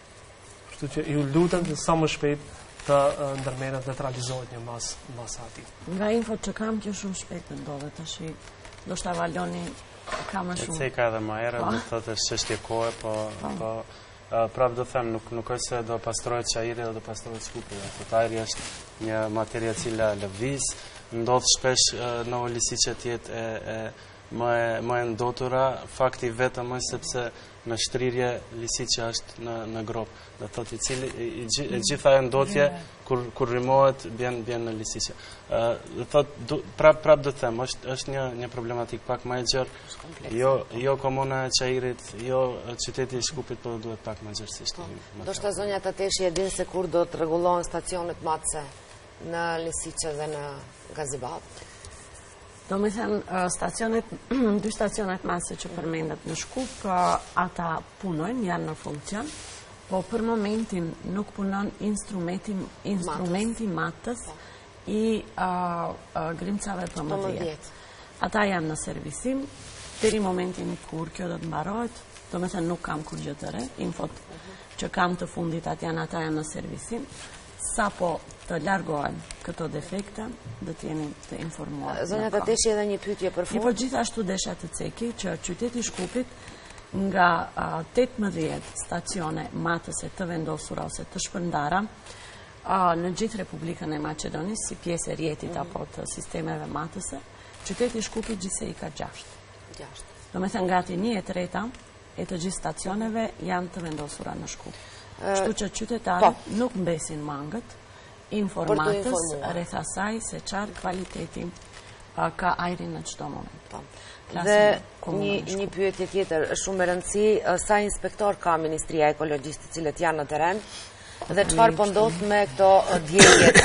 kështu që ju lutem të sa më shpejt të ndërmerret dhe të realizohet një masë atij. Nga infot që kam, kjo shumë shpejt ndodhet tash. Do shta valoni ka më shumë. Ceka edhe më herët, do thotë është çështje kohe, po prapë do them, nuk është se do pastrohet Çajiri dhe do pastrohet Shkupi. Ajri është një materie e cila lëviz, ndodh shpesh në Olisiçe të jetë më e ndotura, fakti vetëm është sepse në shtrirje Lisiçja është në grop. Do thotë e gjitha e ndotje kur rrimohet bjen në Lisiçe. Do thotë prap do të them, është një problematik pak më e gjerë. Jo komuna e Çajirit, jo qyteti i Shkupit, por duhet pak më gjerësisht. Do shta zonja Tateshi e din se kur do të rregullohen stacionet matëse në Lisiçe dhe në Gazibab? Do me thënë, dy stacionet matëse që përmendet në Shkup, ata punojnë, janë në funksion, po për momentin nuk punon instrumenti matës i Grimcave Pëmëdhjet. Ata janë në servisim, deri momentin kur kjo do të mbarohet, do me thënë nuk kam kur gjë të re, infot që kam të fundit ata janë në servisim, sa po të largohen këto defekte, dhe të jeni të informuar. Zonja Tateshi edhe një pyetje për fund. Po gjithashtu desha të ceki që qyteti Shkupit nga 18 stacione matëse të vendosura ose të shpërndara në gjithë Republikën e Maqedonisë, si pjesë e rjetit apo të sistemeve matëse, qyteti Shkupit gjithsej ka 6. Do me thënë gati 1/3 e të gjithë stacioneve janë të vendosura në Shkup. Kështu që qytetarët nuk mbesin mangët informatës rreth asaj se çfarë kvaliteti ka ajri në çdo moment. Dhe një pyetje tjetër, shumë e rëndësishme, sa inspektor ka Ministria e Ekologjisë të cilët janë në terren dhe çfarë po ndodh me këto djegjet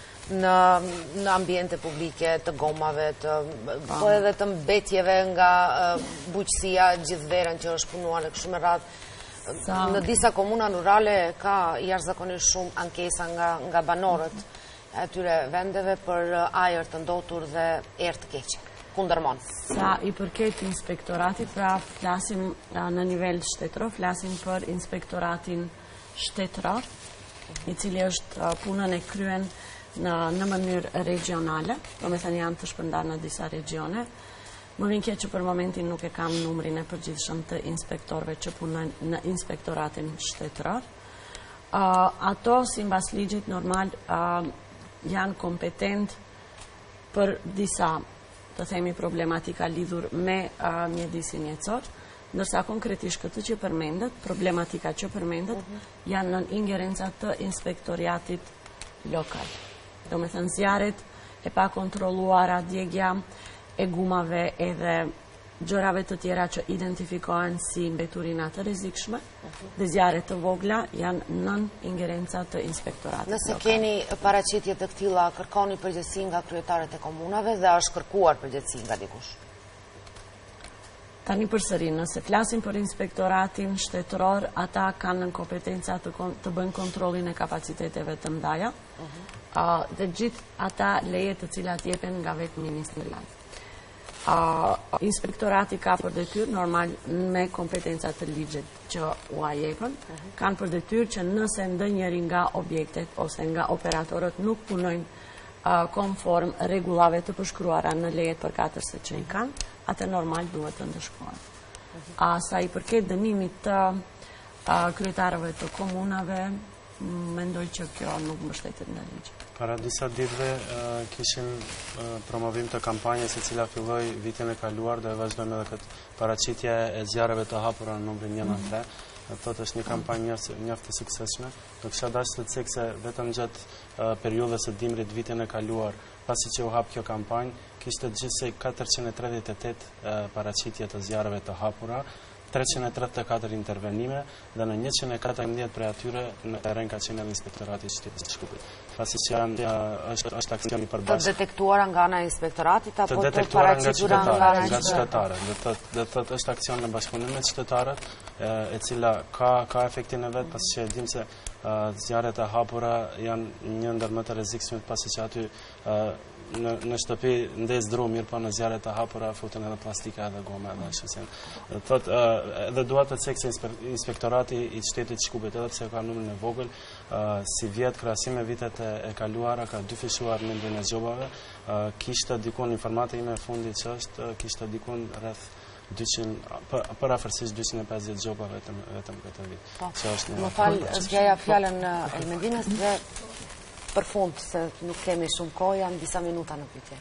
në ambiente publike, të gomave, po edhe të mbetjeve nga bujqësia gjithë verën që është punuar në kështu me radhë. Në disa komuna rurale ka jashtëzakonisht shumë ankesa nga banorët e atyre vendeve për ajër të ndotur dhe erë të keqe. Ku ndërmon? Sa i përket inspektoratit, pra flasim në nivel shtetëror, flasim për inspektoratin shtetëror, i cili është punën e kryen në mënyrë regionale, do me thënë janë të shpërndarë në disa regione. Më vjen keq që për momentin nuk e kam numrin e përgjithshëm të inspektorëve që punojnë në inspektoratin shtetëror. Ato, sipas ligjit normal, janë kompetent për disa, të themi, problematika lidhur me mjedisin jetësor, ndërsa konkretisht këtë që përmendet, problematika që përmendet, janë në ingerenca të inspektoriatit lokal. Do me thënë zjarret, e pa kontrolluara djegja e gumave edhe gjërave të tjera që identifikohen si mbeturina të rrezikshme dhe zjarre të vogla janë nën ingerenca të inspektoratit. Nëse keni paraqitje të këtilla, kërkoni përgjegjësi nga kryetarët e komunave dhe është kërkuar përgjegjësi nga dikush? Tani përsëri, nëse flasim për inspektoratin shtetëror, ata kanë në kompetenca të bëjnë kontrollin e kapaciteteve të mëdha, dhe gjithë ata leje të cilat jepen nga vetë ministria. Inspektorati ka për detyrë, normal me kompetenca të ligjit që u jepen, kanë për detyrë që nëse ndonjëri nga objektet ose nga operatorët nuk punojnë konform rregullave të përshkruara në lejet përkatërse që i kanë, atë normal duhet të ndëshkohen. Sa i përket dënimit të kryetarëve të komunave, mendoj që kjo nuk mbështetet në ligj. Para disa ditëve kishim promovim të kampanjës e cila filloi vitin e kaluar dhe vazhdojmë edhe këtë paraqitje e zjarreve të hapura në numrin 1-3. Thotë është një kampanjë mjaft e suksesshme. Do kisha dashur të cek se vetëm gjatë periudhës së dimrit vitin e kaluar, pasi që u hap kjo kampanjë, kishte gjithsej 438 paraqitje të zjarreve të hapura, 334 intervenime dhe në 114 prej atyre në teren ka qenë edhe inspektorati i shtetit të Shkupit. Pasi që është aksion i përbashkët. Të detektuara nga ana e inspektoratit apo të paraqitura nga qytetarët? Dhe thotë është aksion në bashkëpunim me qytetarët, e cila ka efektin e vet, pasi që e dim se zjarret e hapura janë një ndër më të rrezikshme, pasi që aty në shtëpi ndez dru, mirë po në zjarret të hapura futen edhe plastika edhe goma edhe ashtu. Thotë edhe dua të cek se inspektorati i shtetit të Shkupit, edhe pse ka numrin e vogël, si vjet krahasim me vitet e kaluara, ka dyfishuar numrin e gjobave. Kishte dikun informata ime e fundit që është kishte dikun rreth 200 për afërsisht 250 gjoba vetëm këtë vit. Më fal, zgjaja fjalën Elmendinës dhe për fund, se nuk kemi shumë kohë, janë disa minuta në pyetje.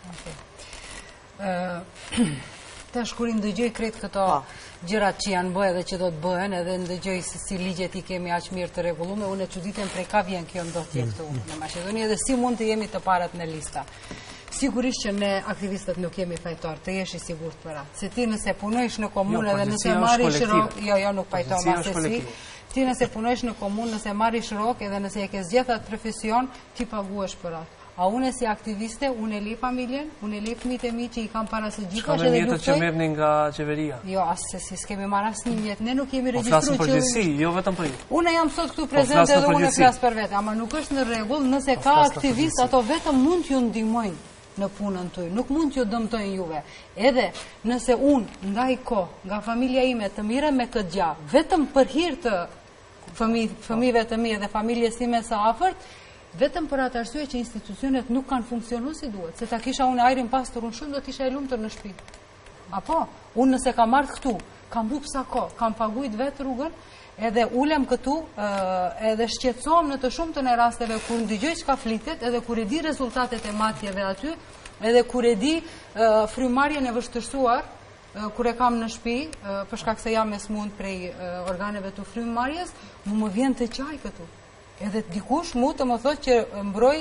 Tash kur i ndëgjoj krejt këto gjërat që janë bëhe dhe që do të bëhen, edhe ndëgjoj se si ligjet i kemi aq mirë të rregulluar, unë e çuditem prej ka vjen kjo ndotje këtu në Maqedoni dhe si mund të jemi të parët në lista. Sigurisht që ne aktivistët nuk jemi fajtor, të jesh i sigurt për atë. Se ti nëse punojsh në komunë dhe nëse marrish rrok, jo nuk pajtoma se si. Ti nëse punojsh në komunë, nëse marrish rrok edhe nëse e ke zgjedhur atë profesion, ti paguhesh për atë. A unë si aktiviste, unë e lej familjen, unë e lej fëmijët e mi që i kam para së gjithash edhe luftoj. Ka mjetët që merrni nga qeveria? Jo, asë si s'kemi marrë asnjë mjet. Ne nuk kemi regjistruar që... Po flasëm përgjithësi, jo vetëm për ju. Unë jam sot këtu prezente dhe unë flas për vete, ama nuk është në rregull nëse ka aktivist, ato vetëm mund t'ju ndihmojnë në punën tuaj, nuk mund t'ju dëmtojnë juve. Edhe nëse unë ndaj kohë nga familja ime të mirem me këtë gjë, vetëm për hir të fëmijëve të mi dhe familjes time së afërt, vetëm për atë arsye që institucionet nuk kanë funksionuar si duhet. Se ta kisha unë ajrin pastor, unë shumë do të isha e lumtur në shtëpi. Apo, unë nëse kam ardhur këtu, kam mbup sa kohë, kam paguajt vetë rrugën, edhe ulem këtu, edhe shqetësohem në të shumtën e rasteve kur ndëgjoj çka flitet, edhe kur e di rezultatet e matjeve aty, edhe kur e di frymarrjen e vështirësuar, kur e kam në shtëpi, për shkak se jam me smund prej organeve të frymarrjes, më vjen të qaj këtu. Edhe dikush mu të më thotë që mbroj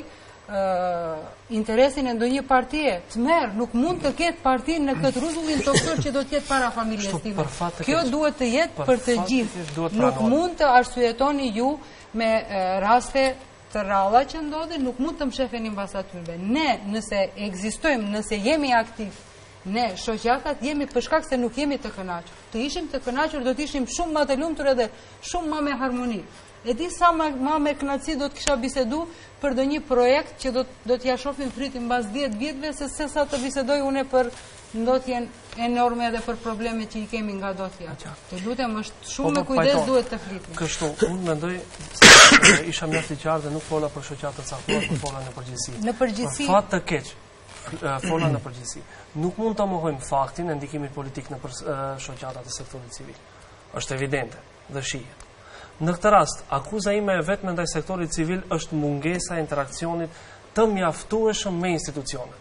interesin e ndonjë partie, të merë, nuk mund të ketë partinë në këtë rregullin tokësor që do të jetë para familjes time. Kjo duhet të jetë për të gjithë. Nuk mund të arsyetoni ju me raste të rralla që ndodhin, nuk mund të mshefeni mbas atyre. Ne, nëse ekzistojmë, nëse jemi aktiv, ne, shoqatat, jemi për shkak se nuk jemi të kënaqur. Të ishim të kënaqur, do të ishim shumë më të lumtur edhe shumë më me harmoni. E di sa ma me kënaqësi do të kisha bisedu për do një projekt që do t'ja shohim fritin mbas 10 vjetëve se sa të bisedoj une për ndotjen enorme edhe për problemet që i kemi nga dotja. Të lutem, është shumë me kujdes duhet të flitim. Kështu, unë mendoj se isha mjaft i qartë dhe nuk fola për shoqatë të caktuar, por fola në përgjithësi. Në përgjithësi. Për fat të keq, fola në përgjithësi. Nuk mund ta mohojmë faktin e ndikimit politik në shoqatat e sektorit civil. Është evidente dhe shihet. Në këtë rast, akuza ime e vetme ndaj sektorit civil është mungesa e interakcionit të mjaftueshëm me institucionet.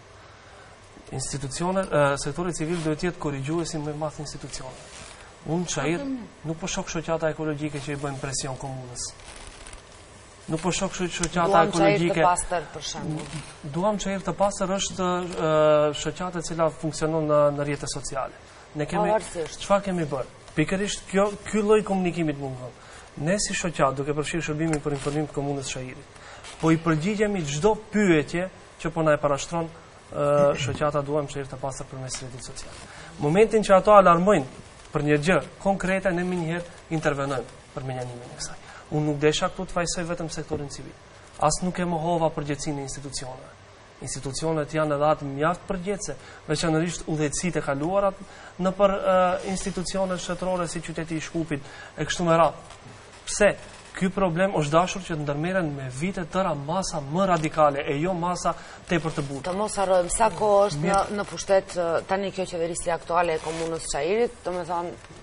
Sektori civil duhet të jetë korrigjuesi më i madh institucioneve. Unë çajir nuk po shoh shoqata ekologjike që i bëjnë presion komunës. Nuk po shoh shoqata ekologjike. Duam çajir të pastër për shembull. Duam çajir të pastër është shoqata e cila funksionon në rrjete sociale. Ne kemi çfarë kemi bërë? Pikërisht ky lloj komunikimit mungon. Ne si shoqat, duke përfshirë shërbimin për informim të komunës Çajirit, po i përgjigjemi çdo pyetje që po na e parashtron shoqata duam çajir të pastër përmes rrjetit social. Momentin që ato alarmojnë për një gjë konkrete, ne menjëherë intervenojmë për menjanimin e kësaj. Unë nuk desha këtu të fajsoj vetëm sektorin civil. As nuk e mohova përgjegjësinë e institucioneve. Institucionet janë edhe atë mjaft përgjegjëse, veçanërisht udhëhecitë e kaluara nëpër institucione shtetërore si qyteti i Shkupit e kështu me radhë. Pse? Ky problem është dashur që të ndërmerren me vite tëra masa më radikale e jo masa tepër të butë. Të mos harrojmë sa kohë është në pushtet tani kjo qeverisja aktuale e komunës Çajirit, domethënë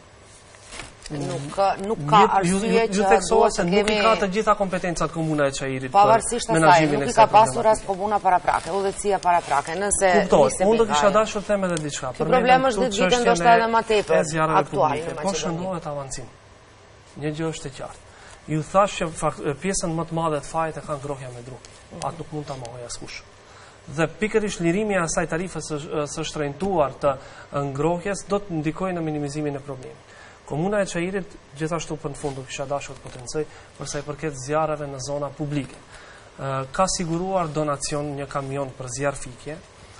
nuk ka arsye që theksohet se nuk i ka të gjitha kompetencat komuna e Çajirit. Pavarësisht asaj, nuk i ka pasur as komuna paraprake, udhëhecia paraprake. Nëse unë do kisha dashur të them edhe diçka. Ky problem është 10 vite ndoshta edhe më tepër aktual në Po shënohet avancim. Një gjë është e qartë. Ju thash që pjesën më të madhe të fajit e ka ngrohja me dru. Atë nuk mund ta mohoj askush. Dhe pikërisht lirimi i asaj tarife së shtrenjtuar të ngrohjes do të ndikojë në minimizimin e problemit. Komuna e Çajirit gjithashtu për në fund do kisha dashur të potencoj për sa i përket zjarreve në zona publike. Ka siguruar donacion një kamion për zjarr fikje,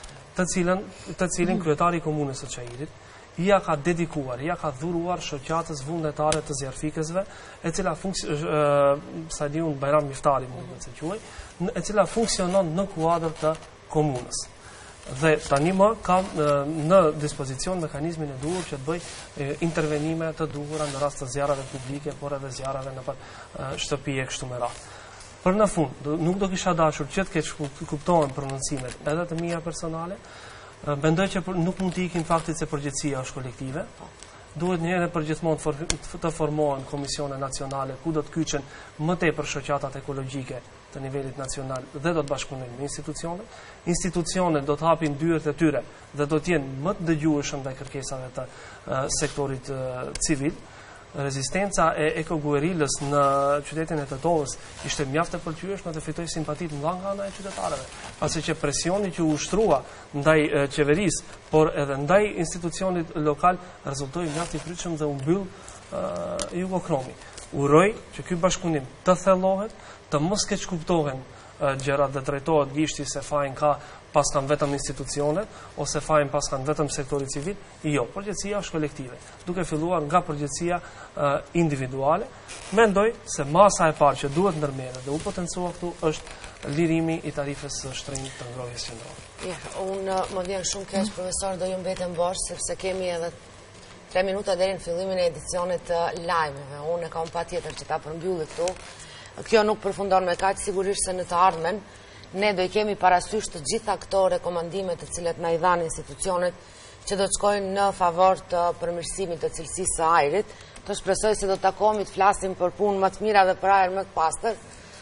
të cilin kryetari i komunës së Çajirit ja ka dedikuar, ja ka dhuruar shoqatës vullnetare të zjarfikësve, e cila sa di unë Bajram Miftari mund të quaj, e cila funksionon në kuadër të komunës. Dhe tani më ka në dispozicion mekanizmin e duhur që të bëj intervenime të duhura në rast të zjarrave publike, por edhe zjarrave në shtëpi e kështu me radhë. Për në fund, nuk do kisha dashur që të keq kuptohen prononcimet edhe të mia personale. Mendoj që nuk mund të ikim faktit se përgjegjësia është kolektive. Duhet një herë përgjithmonë të formohen komisione nacionale ku do të kyçen më tepër shoqatat ekologjike të nivelit nacional dhe do të bashkëpunojnë me institucionet. Institucionet do të hapin dyert e tyre dhe do të jenë më të dëgjueshëm ndaj kërkesave të sektorit civil. Rezistenca e ekoguerilës në qytetin e Tetovës ishte mjaft e pëlqyeshme dhe fitoi simpatitë nga ana e qytetarëve, pasi që presioni që u ushtrua ndaj qeverisë, por edhe ndaj institucionit lokal rezultoi mjaft i pritshëm dhe u mbyll jugokromi. Uroj që ky bashkëpunim të thellohet, të mos keq kuptohen gjërat dhe drejtohet gishti se fajin ka pas kanë vetëm institucionet, ose fajin pas kanë vetëm sektori civil. Jo, përgjegjësia është kolektive. Duke filluar nga përgjegjësia individuale, mendoj se masa e parë që duhet ndërmerret dhe u potencua këtu është lirimi i tarifës së shtrenjtë të ngrohjes qendrore. Unë më vjen shumë keq, profesor, do ju mbetem bosh sepse kemi edhe 3 minuta deri në fillimin e edicionit të lajmeve. Unë kam patjetër që ta përmbylli këtu. Kjo nuk përfundon me kaq, sigurisht se në të ardhmen ne do i kemi parasysh të gjitha këto rekomandimet të cilat na i dhanë institucionet që do të shkojnë në favor të përmirësimit të cilësisë së ajrit. Të shpresoj se do të takohemi të flasim për punë më të mira dhe për ajër më të pastër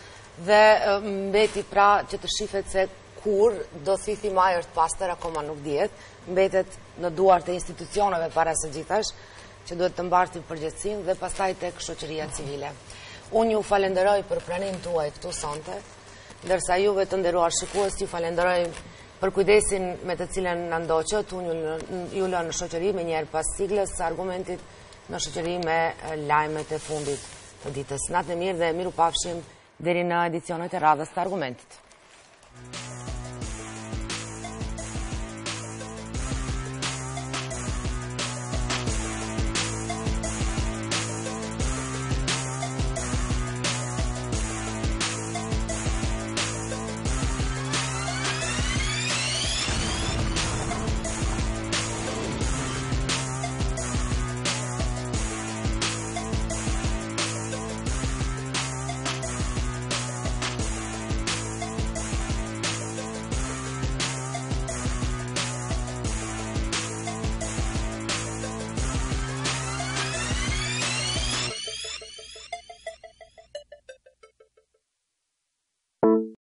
dhe mbeti pra që të shifet se kur do thithim ajër të pastër akoma nuk dihet, mbetet në duart e institucioneve para së gjithash që duhet të mbartin përgjegjësinë dhe pastaj tek shoqëria civile. Unë ju falenderoj për pranimin tuaj këtu sonte, ndërsa juve të nderuar shikues ju falenderoj për kujdesin me të cilën na ndoqët. Unë ju lë në shoqëri me njëherë pas siglës së argumentit në shoqëri me lajmet e fundit të ditës. Natë e mirë dhe miru pafshim deri në edicionet e radhës të argumentit.